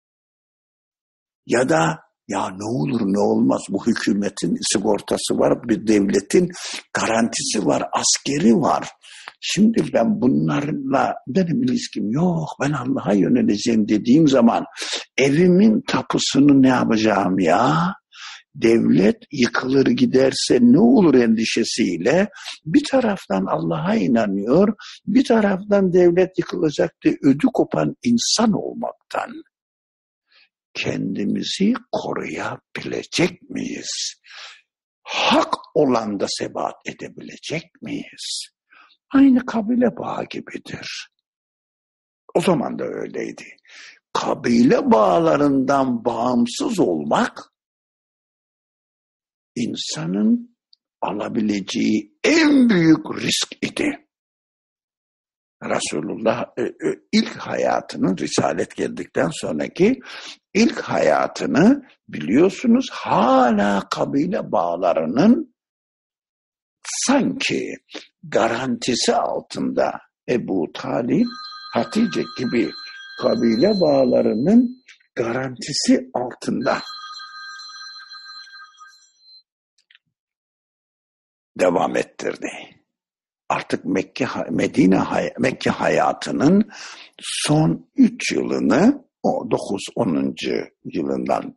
Ya da ya ne olur ne olmaz, bu hükümetin sigortası var, bir devletin garantisi var, askeri var. Şimdi ben bunlarla benim ilişkim yok, ben Allah'a yöneleceğim dediğim zaman evimin tapusunu ne yapacağım ya? Devlet yıkılır giderse ne olur endişesiyle bir taraftan Allah'a inanıyor, bir taraftan devlet yıkılacak diye ödü kopan insan olmaktan kendimizi koruyabilecek miyiz? Hak olanda sebat edebilecek miyiz? Aynı kabile bağı gibidir. O zaman da öyleydi. Kabile bağlarından bağımsız olmak, insanın alabileceği en büyük risk idi. Resulullah ilk hayatının, Risalet geldikten sonraki ilk hayatını biliyorsunuz hala kabile bağlarının sanki garantisi altında Ebu Talib, Hatice gibi kabile bağlarının garantisi altında devam ettirdi. Artık Mekke, Medine, Mekke hayatının son üç yılını, o dokuz onuncu yılından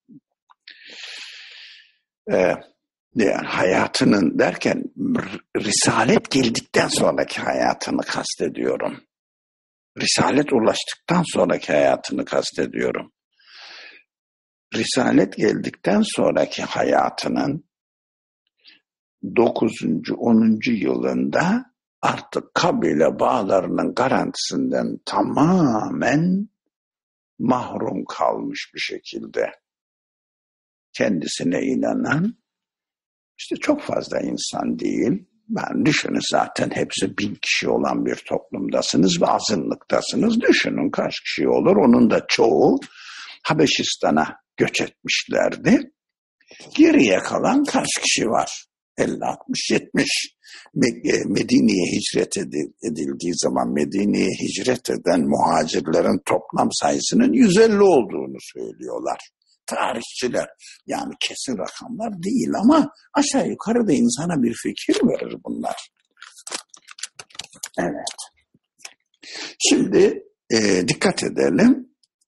e, yani hayatının derken Risalet geldikten sonraki hayatını kastediyorum. Risalet ulaştıktan sonraki hayatını kastediyorum. Risalet geldikten sonraki hayatının dokuzuncu onuncu yılında artık kabile bağlarının garantisinden tamamen mahrum kalmış bir şekilde kendisine inanan, işte çok fazla insan değil, ben düşünün zaten hepsi bin kişi olan bir toplumdasınız ve azınlıktasınız, düşünün kaç kişi olur, onun da çoğu Habeşistan'a göç etmişlerdi. Geriye kalan kaç kişi var? elli altmış yetmiş. Medine'ye hicret edildiği zaman Medine'ye hicret eden muhacirlerin toplam sayısının yüz elli olduğunu söylüyorlar tarihçiler. Yani kesin rakamlar değil ama aşağı yukarı da insana bir fikir verir bunlar. Evet. Şimdi e, dikkat edelim.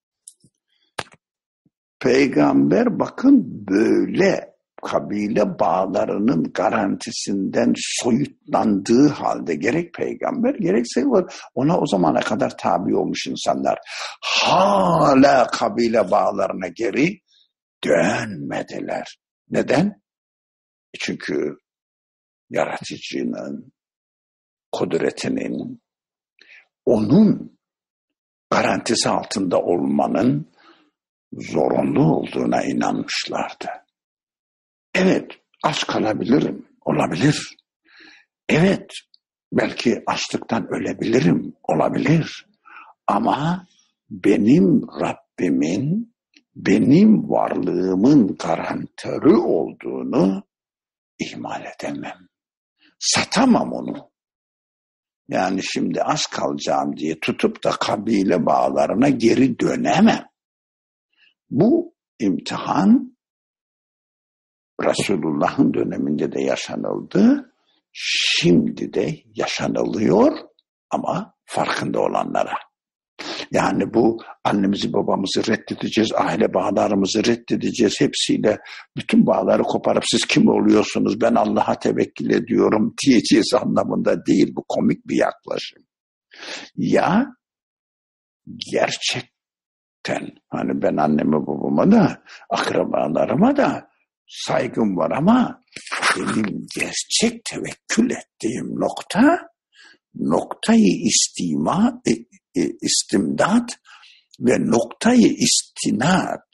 Peygamber bakın böyle kabile bağlarının garantisinden soyutlandığı halde gerek peygamber gerekse ona o zamana kadar tabi olmuş insanlar hala kabile bağlarına geri dönmediler. Neden? Çünkü yaratıcının kudretinin, onun garantisi altında olmanın zorunlu olduğuna inanmışlardı. Evet, aç kalabilirim, olabilir. Evet, belki açlıktan ölebilirim, olabilir. Ama benim Rabbimin, benim varlığımın garantörü olduğunu ihmal edemem. Satamam onu. Yani şimdi aç kalacağım diye tutup da kabile bağlarına geri dönemem. Bu imtihan Resulullah'ın döneminde de yaşanıldı. Şimdi de yaşanılıyor ama farkında olanlara. Yani bu annemizi babamızı reddedeceğiz, aile bağlarımızı reddedeceğiz. Hepsiyle bütün bağları koparıp siz kim oluyorsunuz, ben Allah'a tevekkül ediyorum diyeceğiz anlamında değil. Bu komik bir yaklaşım. Ya gerçekten hani ben anneme babama da akrabalarıma da saygım var ama benim gerçek tevekkül ettiğim nokta noktayı istima, istimdat ve noktayı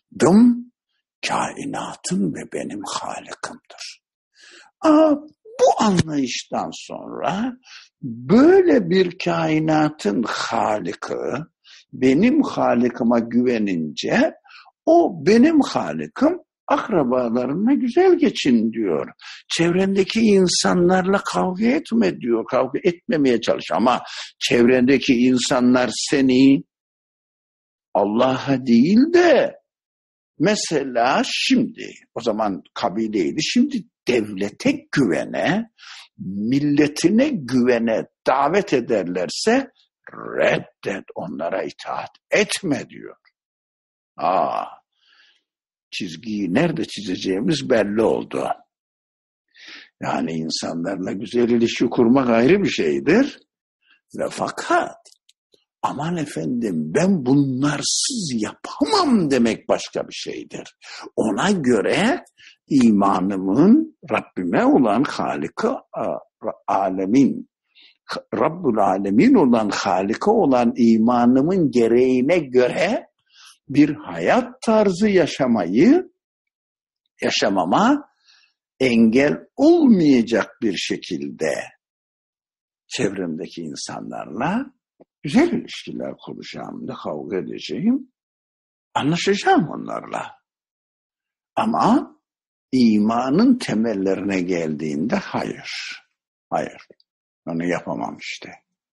istinadım kainatın ve benim Halık'ımdır. Aa, bu anlayıştan sonra böyle bir kainatın Halık'ı, benim Halık'ıma güvenince o benim Halık'ım, akrabalarına güzel geçin diyor. Çevrendeki insanlarla kavga etme diyor. Kavga etmemeye çalış ama çevrendeki insanlar seni Allah'a değil de mesela şimdi, o zaman kabileydi, şimdi devlete güvene, milletine güvene davet ederlerse reddet, onlara itaat etme diyor. Aa, çizgiyi nerede çizeceğimiz belli oldu. Yani insanlarla güzel ilişki kurmak ayrı bir şeydir. Ve fakat aman efendim ben bunlarsız yapamam demek başka bir şeydir. Ona göre imanımın Rabbime olan Halık-ı alemin, Rabbul alemin olan Halık'a olan imanımın gereğine göre bir hayat tarzı yaşamayı, yaşamama engel olmayacak bir şekilde çevremdeki insanlarla güzel ilişkiler kuracağım, da kavga edeceğim, anlaşacağım onlarla. Ama imanın temellerine geldiğinde hayır, hayır, onu yapamam işte.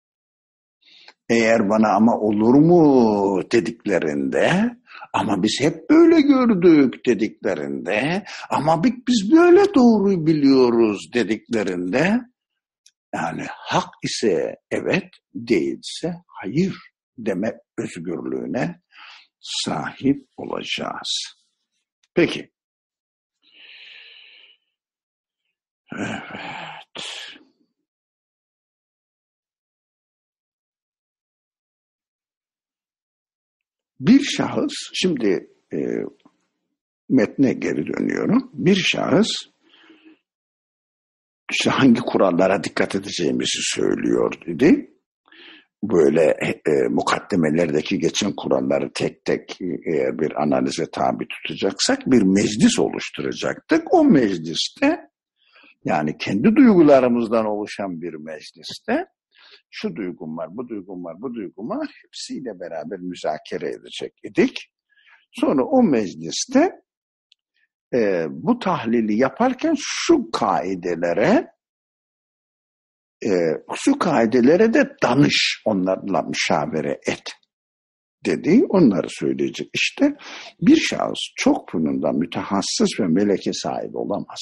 Eğer bana ama olur mu dediklerinde, ama biz hep böyle gördük dediklerinde, ama biz böyle doğruyu biliyoruz dediklerinde, yani hak ise evet, değilse hayır deme özgürlüğüne sahip olacağız. Peki. Evet. Bir şahıs, şimdi e, metne geri dönüyorum. Bir şahıs işte hangi kurallara dikkat edeceğimizi söylüyor dedi. Böyle e, mukaddemelerdeki geçen kuralları tek tek eğer bir analize tabi tutacaksak bir meclis oluşturacaktık. O mecliste, yani kendi duygularımızdan oluşan bir mecliste, şu duygum var, bu duygum var, bu duygum var, hepsiyle beraber müzakere edecek idik. Sonra o mecliste e, bu tahlili yaparken şu kaidelere e, şu kaidelere de danış, onlarla müşavere et dedi. Onları söyleyecek. İşte bir şahıs çok bununda mütehassıs ve meleke sahibi olamaz.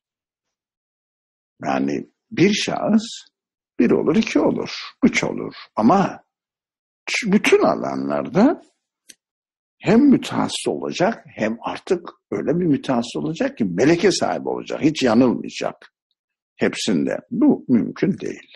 Yani bir şahıs bir olur, iki olur, üç olur. Ama bütün alanlarda hem mütehassıs olacak hem artık öyle bir mütehassıs olacak ki meleke sahibi olacak. Hiç yanılmayacak hepsinde. Bu mümkün değil.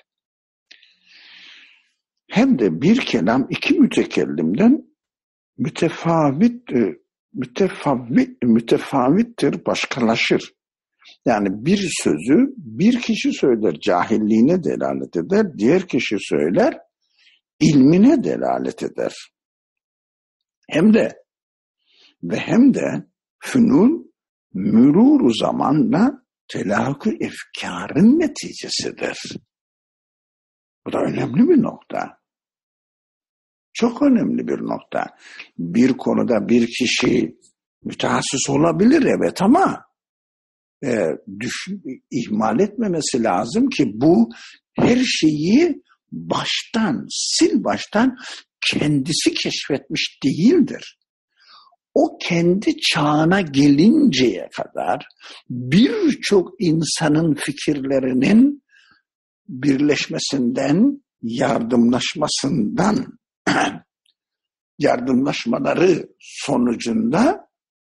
Hem de bir kelam iki mütekellimden mütefavit, mütefavit, mütefavittir, başkalaşır. Yani bir sözü bir kişi söyler, cahilliğine delalet eder, diğer kişi söyler, ilmine delalet eder. Hem de ve hem de fünun mürûr-u zamanla telâkü efkârın neticesidir. Bu da önemli bir nokta. Çok önemli bir nokta. Bir konuda bir kişi mütehassıs olabilir evet ama e, düşün, ihmal etmemesi lazım ki bu her şeyi baştan, sil baştan kendisi keşfetmiş değildir. O kendi çağına gelinceye kadar birçok insanın fikirlerinin birleşmesinden, yardımlaşmasından, yardımlaşmaları sonucunda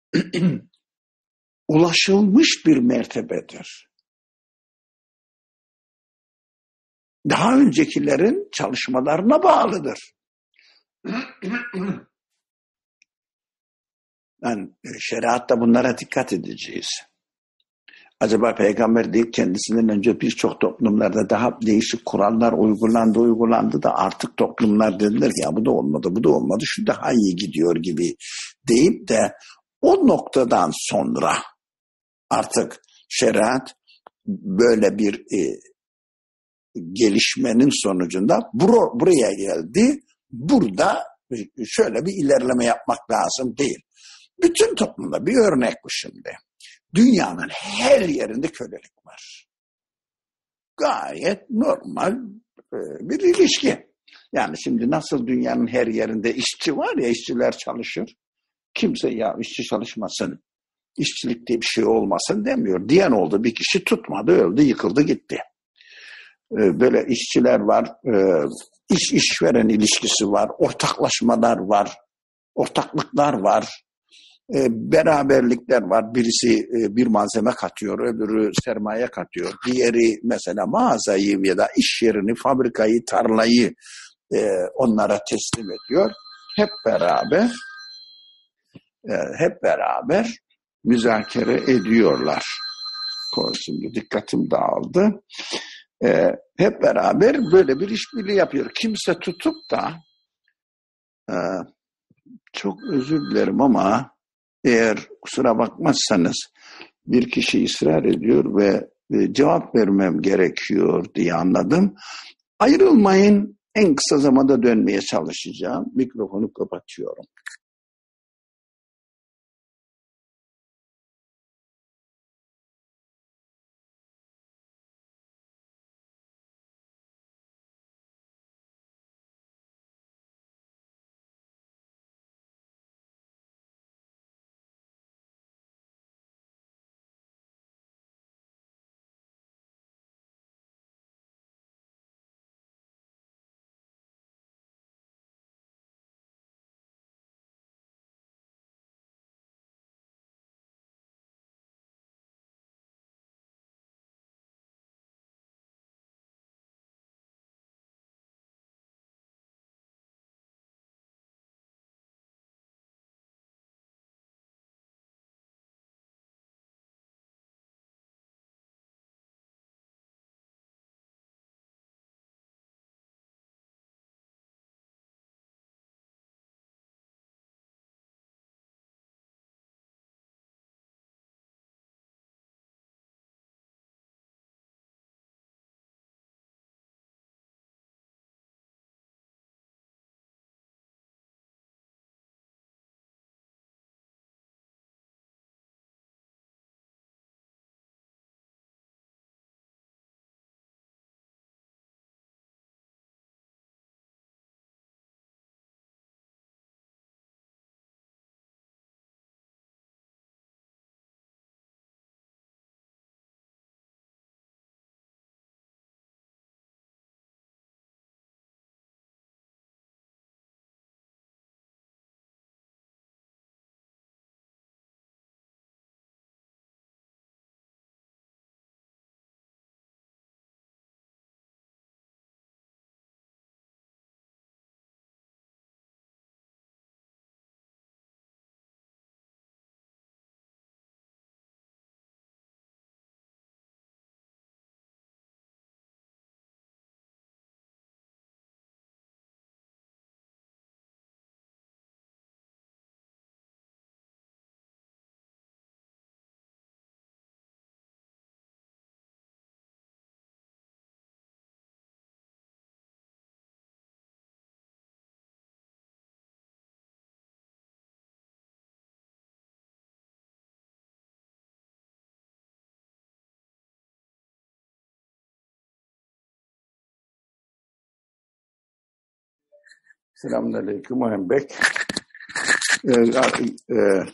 ulaşılmış bir mertebedir. Daha öncekilerin çalışmalarına bağlıdır. Yani şeriatta bunlara dikkat edeceğiz. Acaba peygamber değil kendisinden önce birçok toplumlarda daha değişik kurallar uygulandı uygulandı da artık toplumlar dediler ki ya bu da olmadı bu da olmadı şu daha iyi gidiyor gibi deyip de o noktadan sonra artık şeriat böyle bir e, gelişmenin sonucunda bur- buraya geldi. Burada şöyle bir ilerleme yapmak lazım değil. Bütün toplumda bir örnek bu şimdi. Dünyanın her yerinde kölelik var. Gayet normal e, bir ilişki. Yani şimdi nasıl dünyanın her yerinde işçi var ya, işçiler çalışır. Kimse ya işçi çalışmasın, işçilik diye bir şey olmasın demiyor. Diyen oldu, bir kişi tutmadı, öldü, yıkıldı, gitti. E, böyle işçiler var, e, iş işveren ilişkisi var, ortaklaşmalar var, ortaklıklar var. E, beraberlikler var. Birisi e, bir malzeme katıyor, öbürü sermaye katıyor. Diğeri mesela mağazayı ya da iş yerini, fabrikayı, tarlayı e, onlara teslim ediyor. Hep beraber e, hep beraber müzakere ediyorlar. Şimdi dikkatim dağıldı. E, hep beraber böyle bir işbirliği yapıyor. Kimse tutup da e, çok özür dilerim ama eğer kusura bakmazsanız bir kişi ısrar ediyor ve e, cevap vermem gerekiyor diye anladım. Ayrılmayın, en kısa zamanda dönmeye çalışacağım. Mikrofonu kapatıyorum. Selamünaleyküm Muhammed Bey. Ee, e,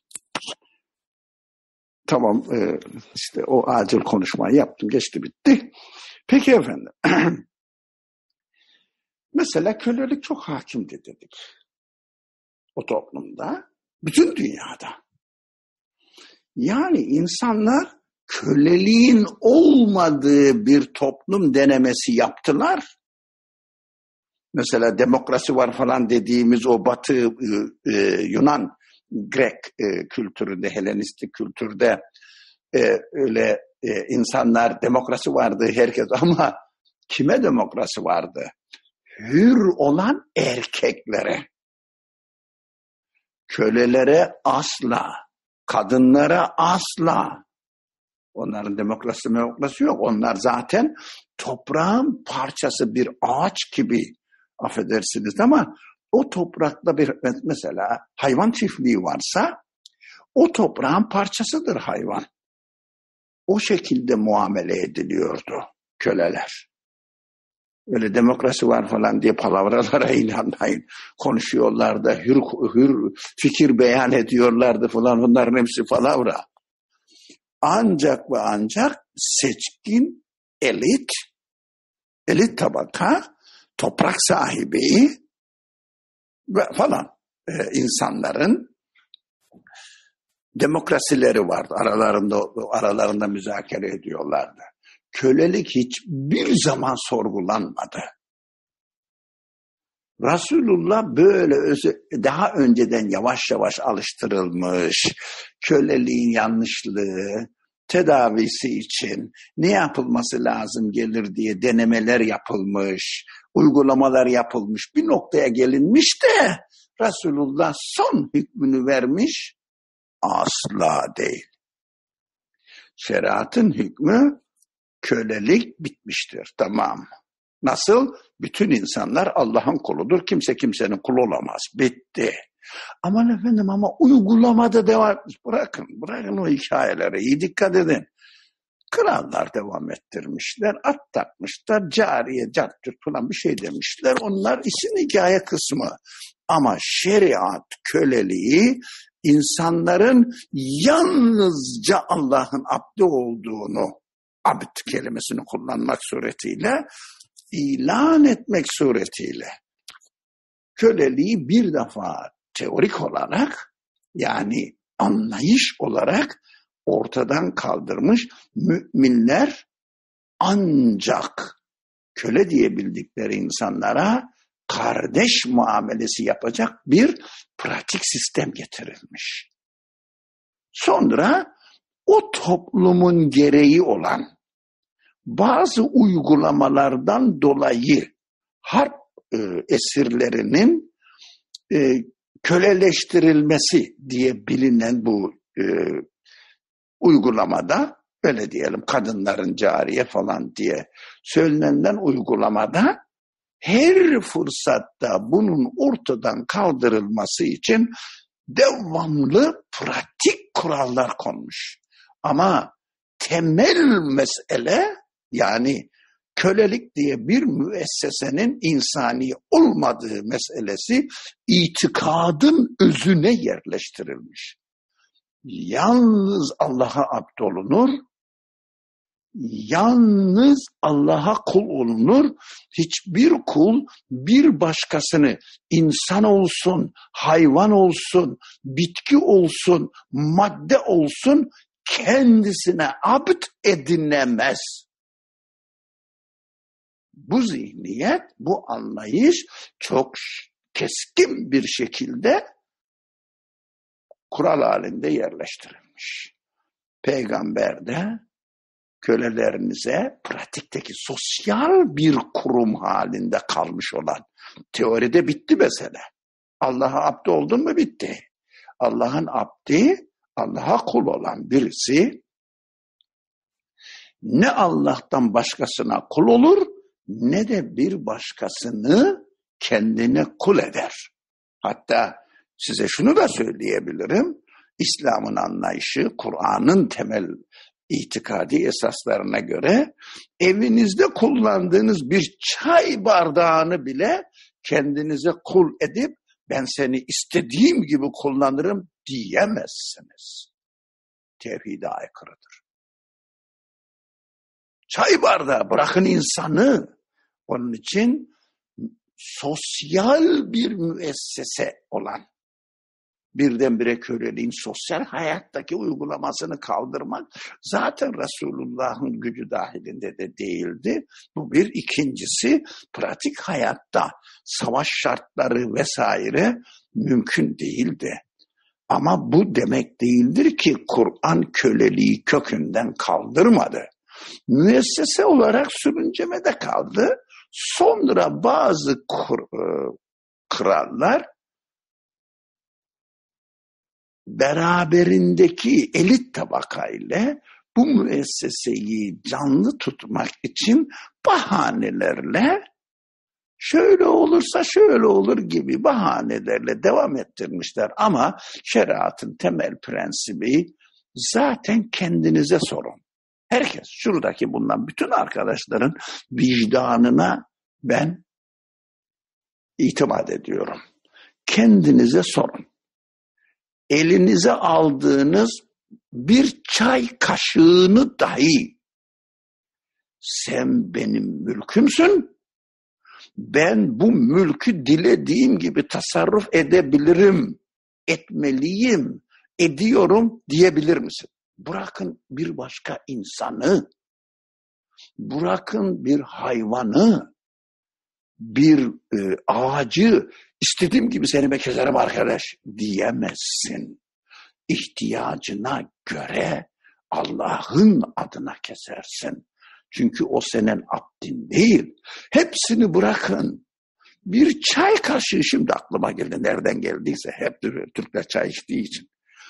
tamam e, işte o acil konuşmayı yaptım, geçti bitti. Peki efendim. Mesela kölelik çok hakimdi dedik. O toplumda, bütün dünyada. Yani insanlar köleliğin olmadığı bir toplum denemesi yaptılar. Mesela demokrasi var falan dediğimiz o Batı e, Yunan Grek e, kültüründe, Helenistik kültürde e, öyle e, insanlar demokrasi vardı herkes, ama kime demokrasi vardı? Hür olan erkeklere, kölelere asla, kadınlara asla. Onların demokrasi demokrasi yok. Onlar zaten toprağın parçası, bir ağaç gibi, affedersiniz ama o toprakta bir mesela hayvan çiftliği varsa o toprağın parçasıdır hayvan. O şekilde muamele ediliyordu köleler. Öyle demokrasi var falan diye palavralara inanmayın. Konuşuyorlardı, hür, hür fikir beyan ediyorlardı falan, bunların hepsi palavra. Ancak ve ancak seçkin elit, elit tabaka, toprak sahibi ve falan e, insanların demokrasileri vardı. Aralarında aralarında müzakere ediyorlardı. Kölelik hiçbir zaman sorgulanmadı. Resulullah böyle daha önceden yavaş yavaş alıştırılmış, köleliğin yanlışlığı, tedavisi için ne yapılması lazım gelir diye denemeler yapılmış, uygulamalar yapılmış, bir noktaya gelinmiş de Resulullah son hükmünü vermiş, asla değil. Şeriatın hükmü kölelik bitmiştir, tamam. Nasıl? Bütün insanlar Allah'ın kuludur. Kimse kimsenin kulu olamaz. Bitti. Aman efendim ama uygulamada devam. Bırakın, bırakın o hikayeleri. İyi dikkat edin. Krallar devam ettirmişler. At takmışlar. Cariye, cartçurt falan bir şey demişler. Onlar işin hikaye kısmı. Ama şeriat köleliği insanların yalnızca Allah'ın abdi olduğunu, abd kelimesini kullanmak suretiyle ilan etmek suretiyle köleliği bir defa teorik olarak, yani anlayış olarak ortadan kaldırmış. Müminler ancak köle diyebildikleri insanlara kardeş muamelesi yapacak bir pratik sistem getirilmiş. Sonra o toplumun gereği olan bazı uygulamalardan dolayı harp e, esirlerinin e, köleleştirilmesi diye bilinen bu e, uygulamada, öyle diyelim kadınların cariye falan diye söylenenden uygulamada her fırsatta bunun ortadan kaldırılması için devamlı pratik kurallar konmuş. Ama temel mesele, yani kölelik diye bir müessesenin insani olmadığı meselesi itikadın özüne yerleştirilmiş. Yalnız Allah'a abd olunur, yalnız Allah'a kul olunur. Hiçbir kul bir başkasını, insan olsun, hayvan olsun, bitki olsun, madde olsun, kendisine abd edinemez. Bu zihniyet, bu anlayış çok keskin bir şekilde kural halinde yerleştirilmiş. Peygamber de kölelerinize pratikteki sosyal bir kurum halinde kalmış olan, teoride bitti mesele. Allah'a abd oldun mu bitti. Allah'ın abdi, Allah'a kul olan birisi ne Allah'tan başkasına kul olur, ne de bir başkasını kendine kul eder. Hatta size şunu da söyleyebilirim. İslam'ın anlayışı, Kur'an'ın temel itikadi esaslarına göre evinizde kullandığınız bir çay bardağını bile kendinize kul edip ben seni istediğim gibi kullanırım diyemezsiniz. Tevhide aykırıdır. Çay bardağı, bırakın insanı. Onun için sosyal bir müessese olan, birdenbire köleliğin sosyal hayattaki uygulamasını kaldırmak zaten Resulullah'ın gücü dahilinde de değildi. Bu bir. İkincisi, pratik hayatta savaş şartları vesaire mümkün değildi. Ama bu demek değildir ki Kur'an köleliği kökünden kaldırmadı. Müessese olarak sürüncemede kaldı. Sonra bazı kur, e, krallar beraberindeki elit tabaka ile bu müesseseyi canlı tutmak için bahanelerle şöyle olursa şöyle olur gibi bahanelerle devam ettirmişler. Ama şeriatın temel prensibi zaten kendinize sorun. Herkes, şuradaki bulunan bütün arkadaşların vicdanına ben itimat ediyorum. Kendinize sorun. Elinize aldığınız bir çay kaşığını dahi sen benim mülkümsün, ben bu mülkü dilediğim gibi tasarruf edebilirim, etmeliyim, ediyorum diyebilir misin? Bırakın bir başka insanı, bırakın bir hayvanı, bir e, ağacı, istediğim gibi seni keserim arkadaş diyemezsin. İhtiyacına göre Allah'ın adına kesersin. Çünkü o senin abdin değil. Hepsini bırakın. Bir çay kaşığı, şimdi aklıma geldi, nereden geldiyse, hep Türkler çay içtiği için.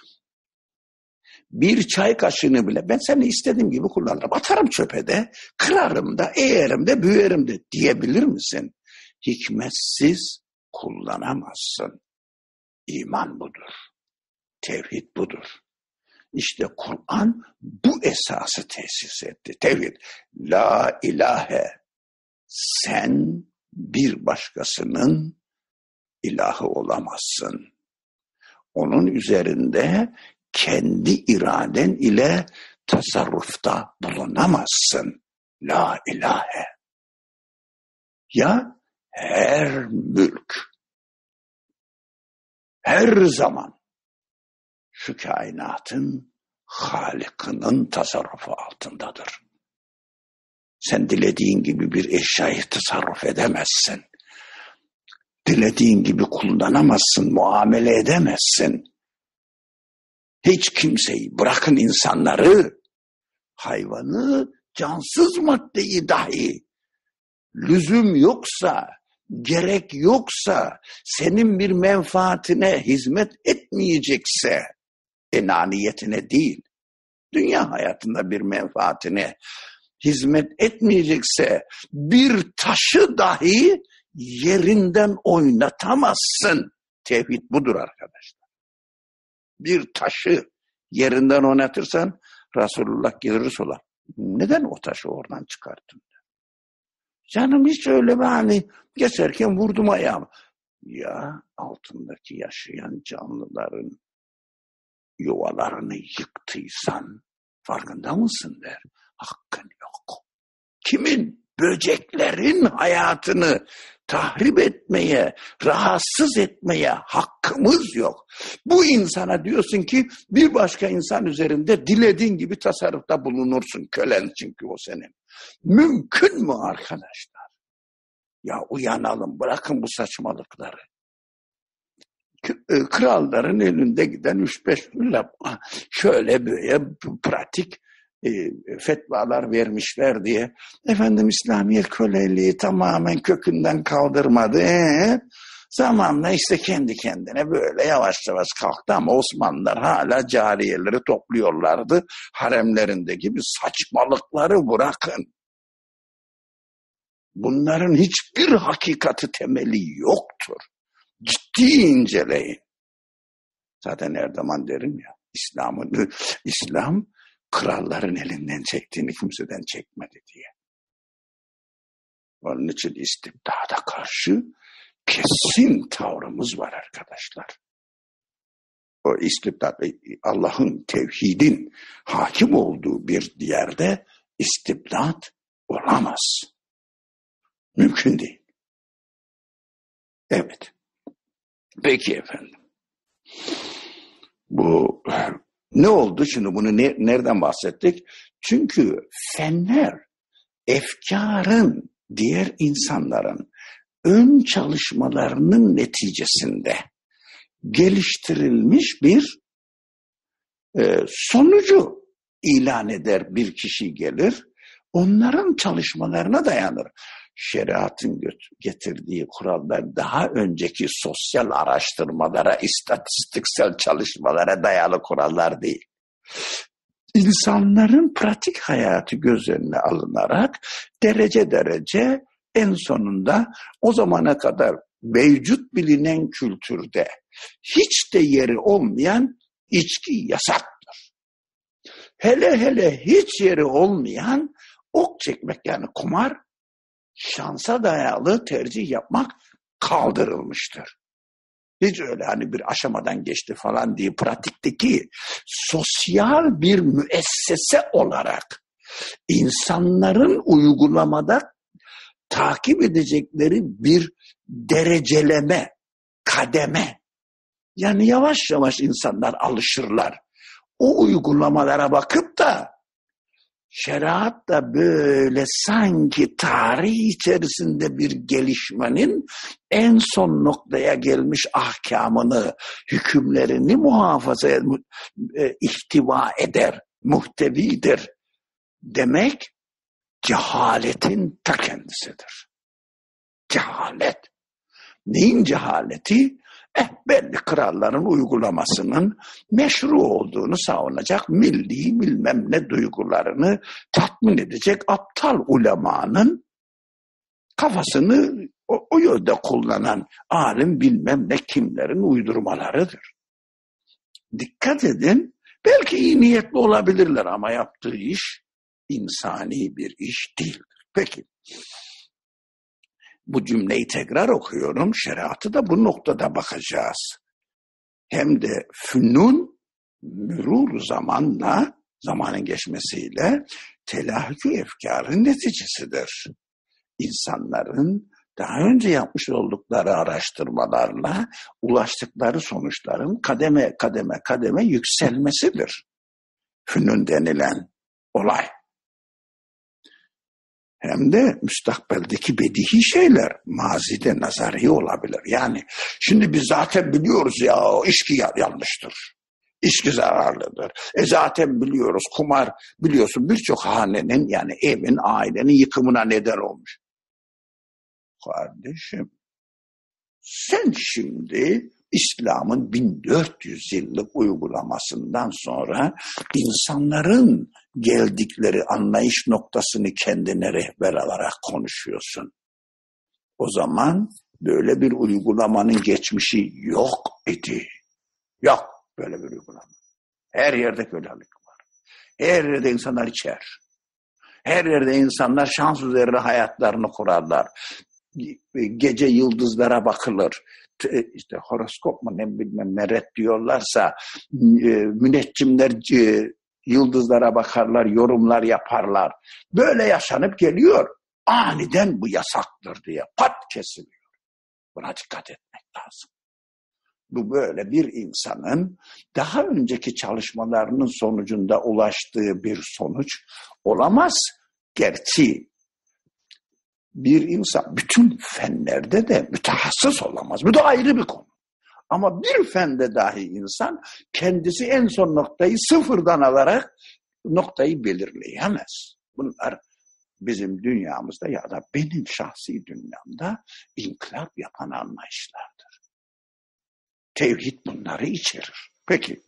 Bir çay kaşığını bile ben seni istediğim gibi kullanırım. Atarım çöpe de, kırarım da, eğerim de, büyüyerim de diyebilir misin? Hikmetsiz kullanamazsın. İman budur. Tevhid budur. İşte Kur'an bu esası tesis etti. Tevhid. La ilahe. Sen bir başkasının ilahı olamazsın. Onun üzerinde kendi iraden ile tasarrufta bulunamazsın. La ilahe. Ya her mülk, her zaman şu kainatın Halık'ının tasarrufu altındadır. Sen dilediğin gibi bir eşyayı tasarruf edemezsin. Dilediğin gibi kullanamazsın, muamele edemezsin. Hiç kimseyi, bırakın insanları, hayvanı, cansız maddeyi dahi, lüzum yoksa, gerek yoksa, senin bir menfaatine hizmet etmeyecekse, enaniyetine değil, dünya hayatında bir menfaatine hizmet etmeyecekse, bir taşı dahi yerinden oynatamazsın. Tevhid budur arkadaşlar. Bir taşı yerinden oynatırsan Resulullah gelir solar. Neden o taşı oradan çıkarttın? Canım hiç öyle bir hani geçerken vurdum ayağımı. Ya altındaki yaşayan canlıların yuvalarını yıktıysan farkında mısın der. Hakkın yok. Kimin? Böceklerin hayatını tahrip etmeye, rahatsız etmeye hakkımız yok. Bu insana diyorsun ki bir başka insan üzerinde dilediğin gibi tasarrufta bulunursun. Kölen çünkü o senin. Mümkün mü arkadaşlar? Ya uyanalım, bırakın bu saçmalıkları. Kralların elinde giden üç beş şöyle böyle pratik e, fetvalar vermişler diye. Efendim İslamiyet köleliği tamamen kökünden kaldırmadı. Ee, zamanla işte kendi kendine böyle yavaş yavaş kalktı ama Osmanlılar hala cariyeleri topluyorlardı. Haremlerinde gibi saçmalıkları bırakın. Bunların hiçbir hakikati temeli yoktur. Ciddi inceleyin. Zaten her zaman derim ya, İslam'ın İslam kralların elinden çektiğini kimseden çekmedi diye. Onun için istibdada karşı kesin tavrımız var arkadaşlar. O istibdat, Allah'ın, tevhidin hakim olduğu bir yerde istibdat olamaz. Mümkün değil. Evet. Peki efendim. Bu ne oldu? Şimdi bunu ne, nereden bahsettik? Çünkü fenler, efkarın, diğer insanların ön çalışmalarının neticesinde geliştirilmiş bir e, sonucu ilan eder bir kişi gelir. Onların çalışmalarına dayanır. Şeriatın getirdiği kurallar daha önceki sosyal araştırmalara, istatistiksel çalışmalara dayalı kurallar değil. insanların pratik hayatı göz önüne alınarak derece derece en sonunda o zamana kadar mevcut bilinen kültürde hiç de yeri olmayan içki yasaktır. Hele hele hiç yeri olmayan ok çekmek, yani kumar, şansa dayalı tercih yapmak kaldırılmıştır. Hiç öyle hani bir aşamadan geçti falan diye pratikteki sosyal bir müessese olarak insanların uygulamada takip edecekleri bir dereceleme, kademe. Yani yavaş yavaş insanlar alışırlar. O uygulamalara bakıp da şeriat da böyle sanki tarih içerisinde bir gelişmenin en son noktaya gelmiş ahkamını, hükümlerini muhafaza, e, ihtiva eder, muhtevidir demek cehaletin ta kendisidir. Cehalet. Neyin cehaleti? Eh, belli kralların uygulamasının meşru olduğunu savunacak, milli bilmem ne duygularını tatmin edecek aptal ulemanın kafasını o, o yönde kullanan alim bilmem ne kimlerin uydurmalarıdır. Dikkat edin, belki iyi niyetli olabilirler ama yaptığı iş insani bir iş değildir. Peki, bu cümleyi tekrar okuyorum. Şeriatı da bu noktada bakacağız. Hem de fünun mürur zamanla, zamanın geçmesiyle telahhü efkarın neticesidir. İnsanların daha önce yapmış oldukları araştırmalarla ulaştıkları sonuçların kademe kademe kademe yükselmesidir. Fünun denilen olay. Hem de müstakbeldeki bedihi şeyler mazide nazari olabilir. Yani şimdi biz zaten biliyoruz ya içki yanlıştır. İçki zararlıdır. E zaten biliyoruz kumar, biliyorsun birçok hanenin, yani evin, ailenin yıkımına neden olmuş. Kardeşim, sen şimdi İslam'ın bin dört yüz yıllık uygulamasından sonra insanların geldikleri anlayış noktasını kendine rehber alarak konuşuyorsun. O zaman böyle bir uygulamanın geçmişi yok idi. Yok böyle bir uygulama. Her yerde kölelik var. Her yerde insanlar içer. Her yerde insanlar şans üzerine hayatlarını kurarlar. Gece yıldızlara bakılır. İşte horoskop mu ne bilmem ne red diyorlarsa müneccimler yıldızlara bakarlar, yorumlar yaparlar. Böyle yaşanıp geliyor. Aniden bu yasaktır diye pat kesiliyor. Buna dikkat etmek lazım. Bu böyle bir insanın daha önceki çalışmalarının sonucunda ulaştığı bir sonuç olamaz. Gerçi bir insan bütün fenlerde de mütehassıs olamaz. Bu da ayrı bir konu. Ama bir fende dahi insan kendisi en son noktayı sıfırdan alarak noktayı belirleyemez. Bunlar bizim dünyamızda ya da benim şahsi dünyamda inkılap yapan anlayışlardır. Tevhid bunları içerir. Peki.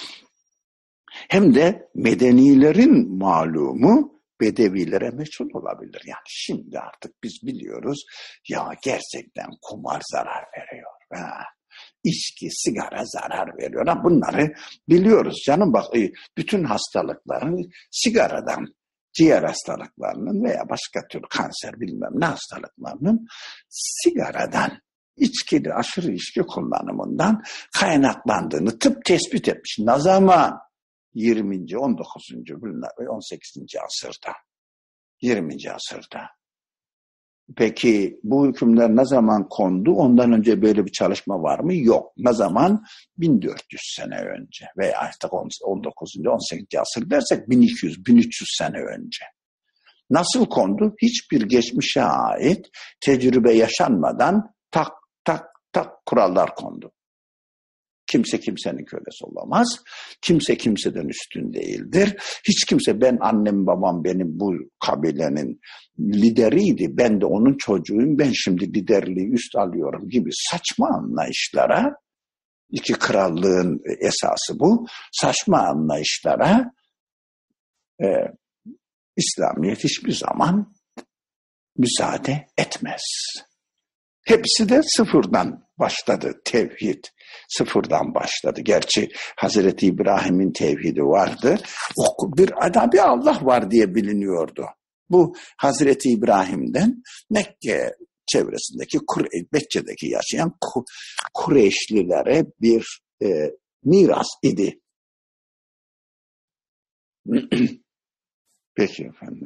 Hem de medenilerin malumu bedevilere meçhul olabilir. Yani şimdi artık biz biliyoruz ya gerçekten kumar zarar veriyor. Ha. İçki, sigara zarar veriyor. Ha, bunları biliyoruz canım, bak bütün hastalıkların sigaradan, ciğer hastalıklarının veya başka tür kanser bilmem ne hastalıklarının sigaradan, içkili aşırı içki kullanımından kaynaklandığını tıp tespit etmiş. Ne zaman? yirminci, on dokuzuncu ve on sekizinci asırda. yirminci asırda. Peki bu hükümler ne zaman kondu? Ondan önce böyle bir çalışma var mı? Yok. Ne zaman? bin dört yüz sene önce veya artık on dokuzuncu on sekizinci asır dersek bin iki yüz bin üç yüz sene önce. Nasıl kondu? Hiçbir geçmişe ait tecrübe yaşanmadan tak tak tak kurallar kondu. Kimse kimsenin kölesi olamaz. Kimse kimseden üstün değildir. Hiç kimse ben annem babam benim bu kabilenin lideriydi. Ben de onun çocuğuyum. Ben şimdi liderliği üst alıyorum gibi saçma anlayışlara, iki krallığın esası bu, saçma anlayışlara e, İslamiyet hiçbir zaman müsaade etmez. Hepsi de sıfırdan başladı. Tevhid sıfırdan başladı. Gerçi Hazreti İbrahim'in tevhidi vardı. O bir adam bir Allah var diye biliniyordu. Bu Hazreti İbrahim'den Mekke çevresindeki Mekke'deki yaşayan Kureyşlilere bir e, miras idi. Peki efendim.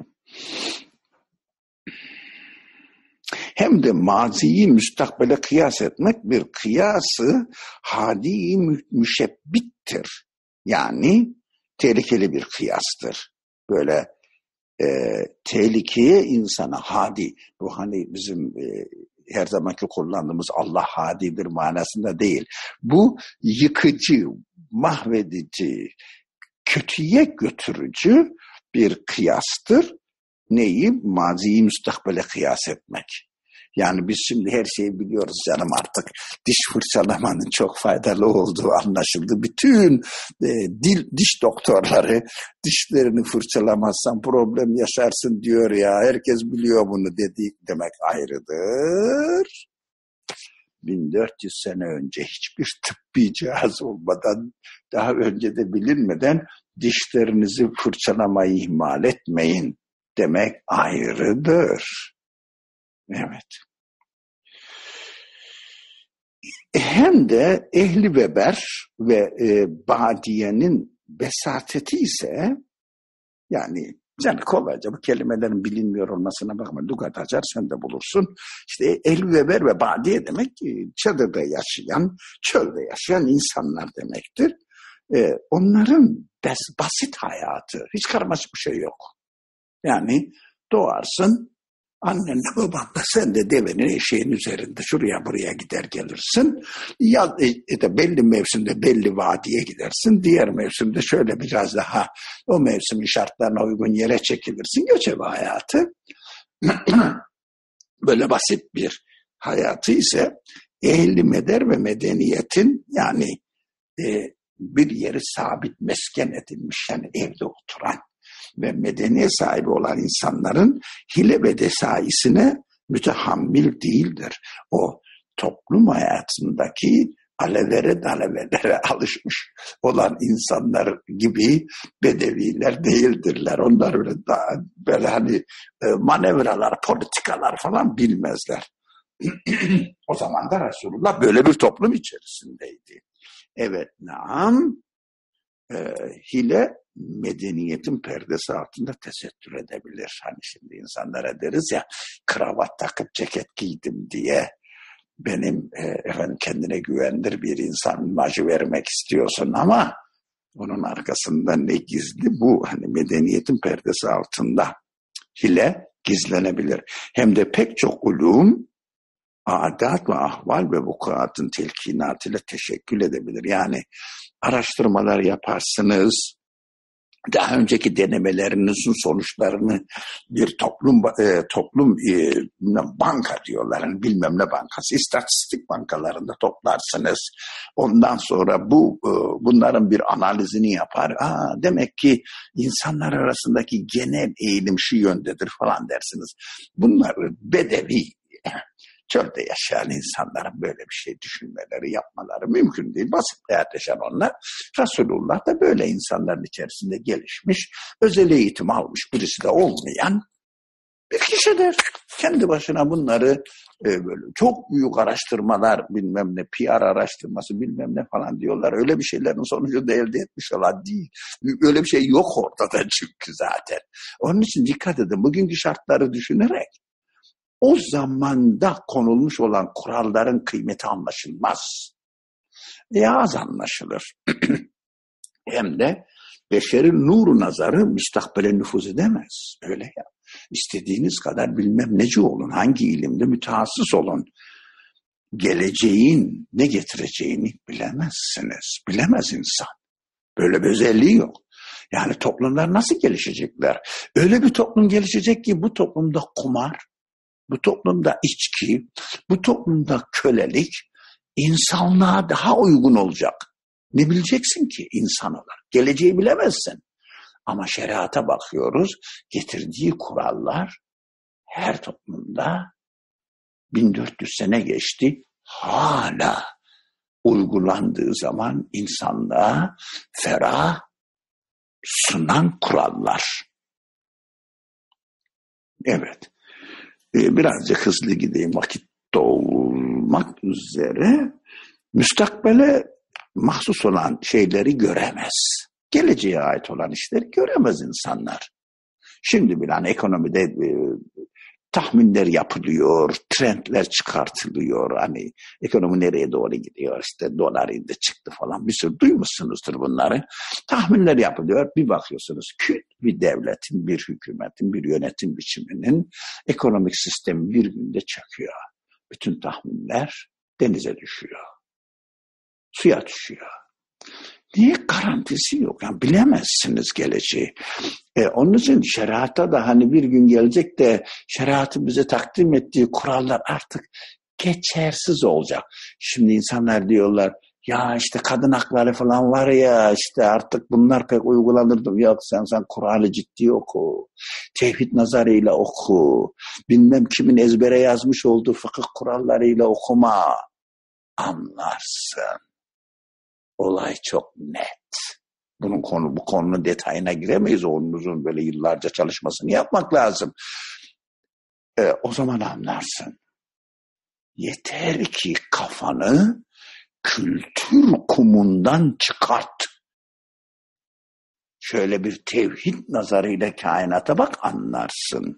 Hem de maziyi müstakbele kıyas etmek bir kıyası hadi müşebbittir. Yani tehlikeli bir kıyastır. Böyle e, tehlikeye insana hadi, bu hani bizim e, her zamanki kullandığımız Allah hadidir manasında değil. Bu yıkıcı, mahvedici, kötüye götürücü bir kıyastır. Neyi? Maziyi müstakbele kıyas etmek. Yani biz şimdi her şeyi biliyoruz canım, artık diş fırçalamanın çok faydalı olduğu anlaşıldı. Bütün e, dil, diş doktorları dişlerini fırçalamazsan problem yaşarsın diyor ya. Herkes biliyor bunu dedi demek ayrıdır. bin dört yüz sene önce hiçbir tıbbi cihaz olmadan, daha önce de bilinmeden dişlerinizi fırçalamayı ihmal etmeyin demek ayrıdır. Evet. Hem de ehli Weber ve e, Badiye'nin besateti ise, yani yani kolayca bu kelimelerin bilinmiyor olmasına bakma. Lugat açar sen de bulursun. İşte ehli Weber ve Badiye demek ki çadırda yaşayan, çölde yaşayan insanlar demektir. E, onların bas, basit hayatı, hiç karmaşık bir şey yok. Yani doğarsın, annenle babanla sen de devenin eşeğin üzerinde şuraya buraya gider gelirsin. Ya e, de belli mevsimde belli vadiye gidersin. Diğer mevsimde şöyle biraz daha o mevsimin şartlarına uygun yere çekilirsin. Göçebe hayatı. Böyle basit bir hayatı ise ehli meder ve medeniyetin, yani e, bir yeri sabit mesken edilmiş, yani evde oturan ve medeniyet sahibi olan insanların hile ve desaisine mütehammil değildir. O toplum hayatındaki alevlere dalavelere alışmış olan insanlar gibi bedeviler değildirler. Onlar öyle, daha, böyle hani e, manevralar, politikalar falan bilmezler. O zaman da Resulullah böyle bir toplum içerisindeydi. Evet, naam. E, hile medeniyetin perdesi altında tesettür edebilir. Hani şimdi insanlara deriz ya, kravat takıp ceket giydim diye benim e, efendim kendine güvendir bir insan imajı vermek istiyorsun ama onun arkasında ne gizli? Bu hani medeniyetin perdesi altında hile gizlenebilir. Hem de pek çok ulum adat ve ahval ve vukuatın telkinatıyla teşekkül edebilir. Yani araştırmalar yaparsınız, daha önceki denemelerinizin sonuçlarını bir toplum e, toplum e, banka diyorlar, yani bilmem ne bankası, istatistik bankalarında toplarsınız. Ondan sonra bu e, bunların bir analizini yapar. Aa, demek ki insanlar arasındaki genel eğilim şu yöndedir falan dersiniz. Bunlar bedevi, çölde yaşayan insanların böyle bir şey düşünmeleri, yapmaları mümkün değil. Basit hayat yaşayan onlar. Resulullah da böyle insanların içerisinde gelişmiş, özel eğitim almış birisi de olmayan bir kişidir. Kendi başına bunları e, böyle çok büyük araştırmalar, bilmem ne, P R araştırması bilmem ne falan diyorlar. Öyle bir şeylerin sonucunda elde etmiş olan değil. Öyle bir şey yok ortada çünkü zaten. Onun için dikkat edin, bugünkü şartları düşünerek o zamanda konulmuş olan kuralların kıymeti anlaşılmaz. Ya az anlaşılır. Hem de beşerin nuru nazarı müstakbele nüfuz edemez. Öyle ya. İstediğiniz kadar bilmem neci olun, hangi ilimde mütehassıs olun. Geleceğin ne getireceğini bilemezsiniz. Bilemez insan. Böyle bir özelliği yok. Yani toplumlar nasıl gelişecekler? Öyle bir toplum gelişecek ki bu toplumda kumar, bu toplumda içki, bu toplumda kölelik insanlığa daha uygun olacak. Ne bileceksin ki insan olarak? Geleceği bilemezsin. Ama şeriata bakıyoruz, getirdiği kurallar her toplumda bin dört yüz sene geçti, hala uygulandığı zaman insanlığa ferah sunan kurallar. Evet, ee, birazcık hızlı gideyim, vakit dolmak üzere. Müstakbele mahsus olan şeyleri göremez. Geleceğe ait olan işleri göremez insanlar. Şimdi bile hani ekonomide e, tahminler yapılıyor, trendler çıkartılıyor. Hani ekonomi nereye doğru gidiyor, işte dolar indi çıktı falan, bir sürü duymuşsunuzdur bunları. Tahminler yapılıyor, bir bakıyorsunuz ki bir devletin, bir hükümetin, bir yönetim biçiminin ekonomik sistemi bir günde çöküyor. Bütün tahminler denize düşüyor, suya düşüyor. Niye? Garantisi yok. Yani bilemezsiniz geleceği. E, onun için şeriata da hani bir gün gelecek de şeriatın bize takdim ettiği kurallar artık geçersiz olacak. Şimdi insanlar diyorlar ya işte kadın hakları falan var ya, işte artık bunlar pek uygulanırdı. Yok, sen sen Kur'an'ı ciddi oku. Tevhid nazarıyla oku. Bilmem kimin ezbere yazmış olduğu fıkıh kurallarıyla okuma. Anlarsın. Olay çok net. Bunun konu, bu konunun detayına giremeyiz. Onun uzun böyle yıllarca çalışmasını yapmak lazım. Ee, o zaman anlarsın. Yeter ki kafanı kültür kumundan çıkart. Şöyle bir tevhid nazarıyla kainata bak, anlarsın.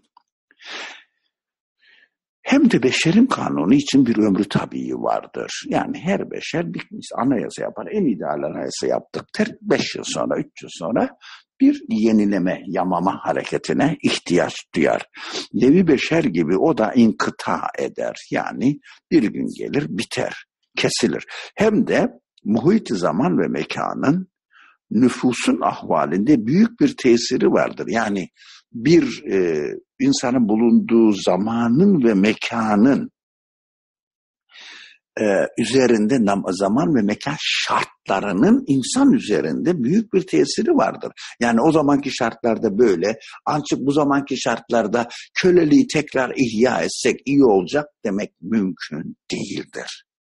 Hem de beşerin kanunu için bir ömrü tabii vardır. Yani her beşer bir anayasa yapar. En ideal anayasa yaptıktır. Beş yıl sonra, üç yıl sonra bir yenileme, yamama hareketine ihtiyaç duyar. Nevi beşer gibi o da inkıta eder. Yani bir gün gelir, biter, kesilir. Hem de muhit-i zaman ve mekanın nüfusun ahvalinde büyük bir tesiri vardır. Yani bir e, insanın bulunduğu zamanın ve mekanın e, üzerinde, zaman ve mekan şartlarının insan üzerinde büyük bir tesiri vardır. Yani o zamanki şartlarda böyle, ancak bu zamanki şartlarda köleliği tekrar ihya etsek iyi olacak demek mümkün değildir.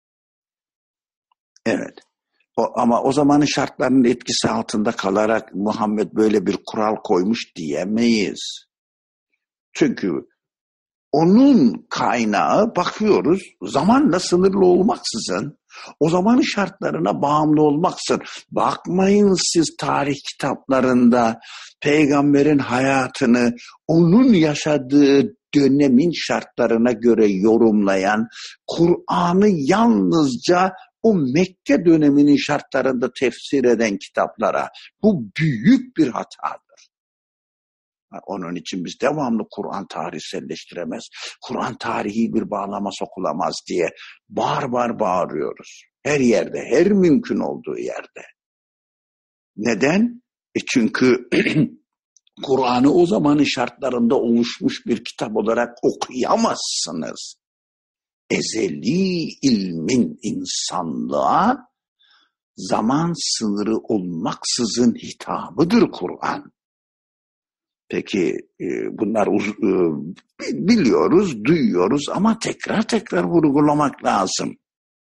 Evet. O, ama o zamanın şartlarının etkisi altında kalarak Muhammed böyle bir kural koymuş diyemeyiz. Çünkü onun kaynağı, bakıyoruz, zamanla sınırlı olmaksızın, o zamanın şartlarına bağımlı olmaksızın, bakmayın siz tarih kitaplarında peygamberin hayatını onun yaşadığı dönemin şartlarına göre yorumlayan, Kur'an'ı yalnızca o Mekke döneminin şartlarında tefsir eden kitaplara. Bu büyük bir hatadır. Onun için biz devamlı Kur'an tarihselleştiremez, Kur'an tarihi bir bağlama sokulamaz diye bağır bağır bağırıyoruz. Her yerde, her mümkün olduğu yerde. Neden? E çünkü Kur'an'ı o zamanın şartlarında oluşmuş bir kitap olarak okuyamazsınız. Ezeli ilmin insanlığa zaman sınırı olmaksızın hitabıdır Kur'an. Peki bunlar biliyoruz, duyuyoruz ama tekrar tekrar vurgulamak lazım.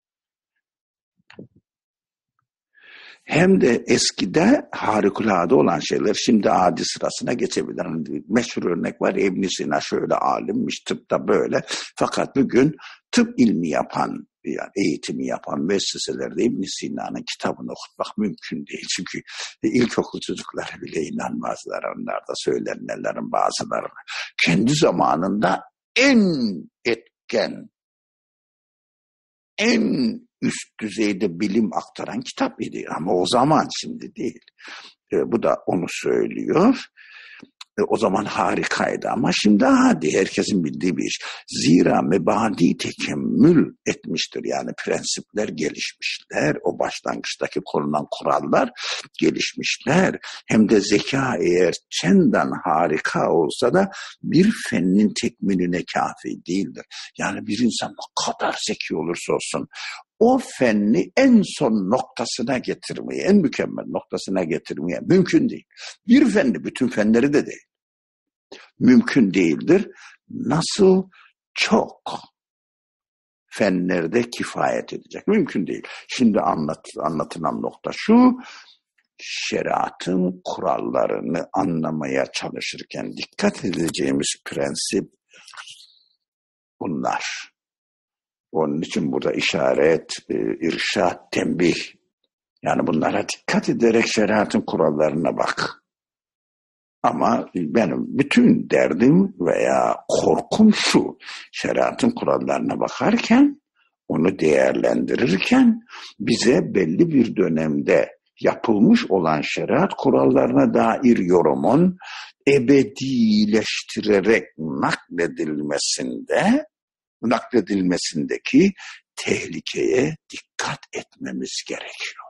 Hem de eskide harikulade olan şeyler şimdi adi sırasına geçebilir. Meşhur örnek var, İbn Sina şöyle alimmiş, tıpta böyle. Fakat bugün tıp ilmi yapan, yani eğitimi yapan müesseselerde İbn Sina'nın kitabını okutmak mümkün değil. Çünkü ilkokul çocukları bile inanmazlar onlarda söylenenlerin bazılarına. Kendi zamanında en etken, en üst düzeyde bilim aktaran kitap idi. Ama o zaman, şimdi değil. E, bu da onu söylüyor. E, o zaman harikaydı ama şimdi hadi herkesin bildiği bir iş. Zira mebadi tekemmül etmiştir. Yani prensipler gelişmişler. O başlangıçtaki konulan kurallar gelişmişler. Hem de zeka eğer çenden harika olsa da bir fennin tekmiline kafi değildir. Yani bir insan ne kadar zeki olursa olsun o fenni en son noktasına getirmeye, en mükemmel noktasına getirmeye mümkün değil. Bir fenni, bütün fenleri de değil. Mümkün değildir. Nasıl çok fenlerde kifayet edecek? Mümkün değil. Şimdi anlat, anlatılan nokta şu, şeriatın kurallarını anlamaya çalışırken dikkat edeceğimiz prensip bunlar. Onun için burada işaret, irşad, tembih. Yani bunlara dikkat ederek şeriatın kurallarına bak. Ama benim bütün derdim veya korkum şu, şeriatın kurallarına bakarken, onu değerlendirirken bize belli bir dönemde yapılmış olan şeriat kurallarına dair yorumun ebedileştirerek nakledilmesinde, nakledilmesindeki tehlikeye dikkat etmemiz gerekiyor.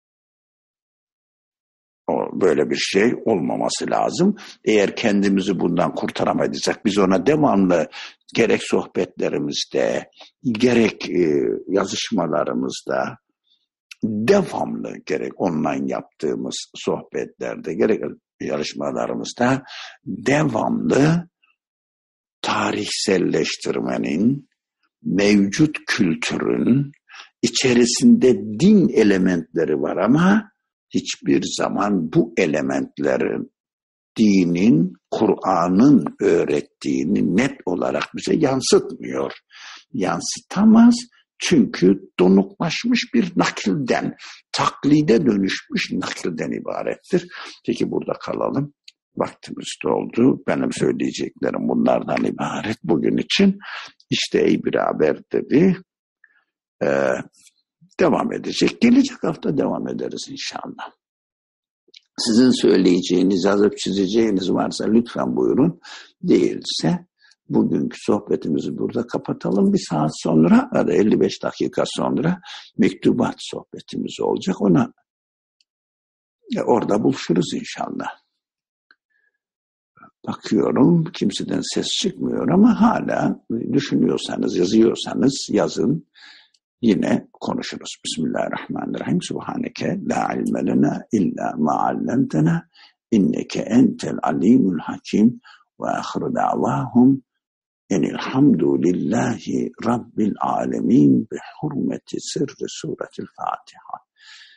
Böyle bir şey olmaması lazım. Eğer kendimizi bundan kurtaramayacaksak biz ona devamlı gerek sohbetlerimizde, gerek yazışmalarımızda, devamlı gerek online yaptığımız sohbetlerde, gerek yarışmalarımızda devamlı tarihselleştirmenin, mevcut kültürün içerisinde din elementleri var ama hiçbir zaman bu elementlerin dinin, Kur'an'ın öğrettiğini net olarak bize yansıtmıyor. Yansıtamaz çünkü donuklaşmış bir nakilden, taklide dönüşmüş nakilden ibarettir. Peki burada kalalım. Vaktimiz doldu. Benim söyleyeceklerim bunlardan ibaret bugün için. İşte ey bir haber dedi. Ee, devam edecek. Gelecek hafta devam ederiz inşallah. Sizin söyleyeceğiniz, yazıp çizeceğiniz varsa lütfen buyurun. Değilse bugünkü sohbetimizi burada kapatalım. Bir saat sonra ya da elli beş dakika sonra mektubat sohbetimiz olacak. Ona e, orada buluşuruz inşallah. Bakıyorum kimseden ses çıkmıyor ama hala düşünüyorsanız, yazıyorsanız yazın. Yine konuşuruz. Bismillahirrahmanirrahim. Subhaneke la ilme lena illa ma allamtena inneke entel alimul hakim ve ahiru da'vahum enilhamdülillahi rabbil alemin bi hurmeti sırrı suretil Fatiha.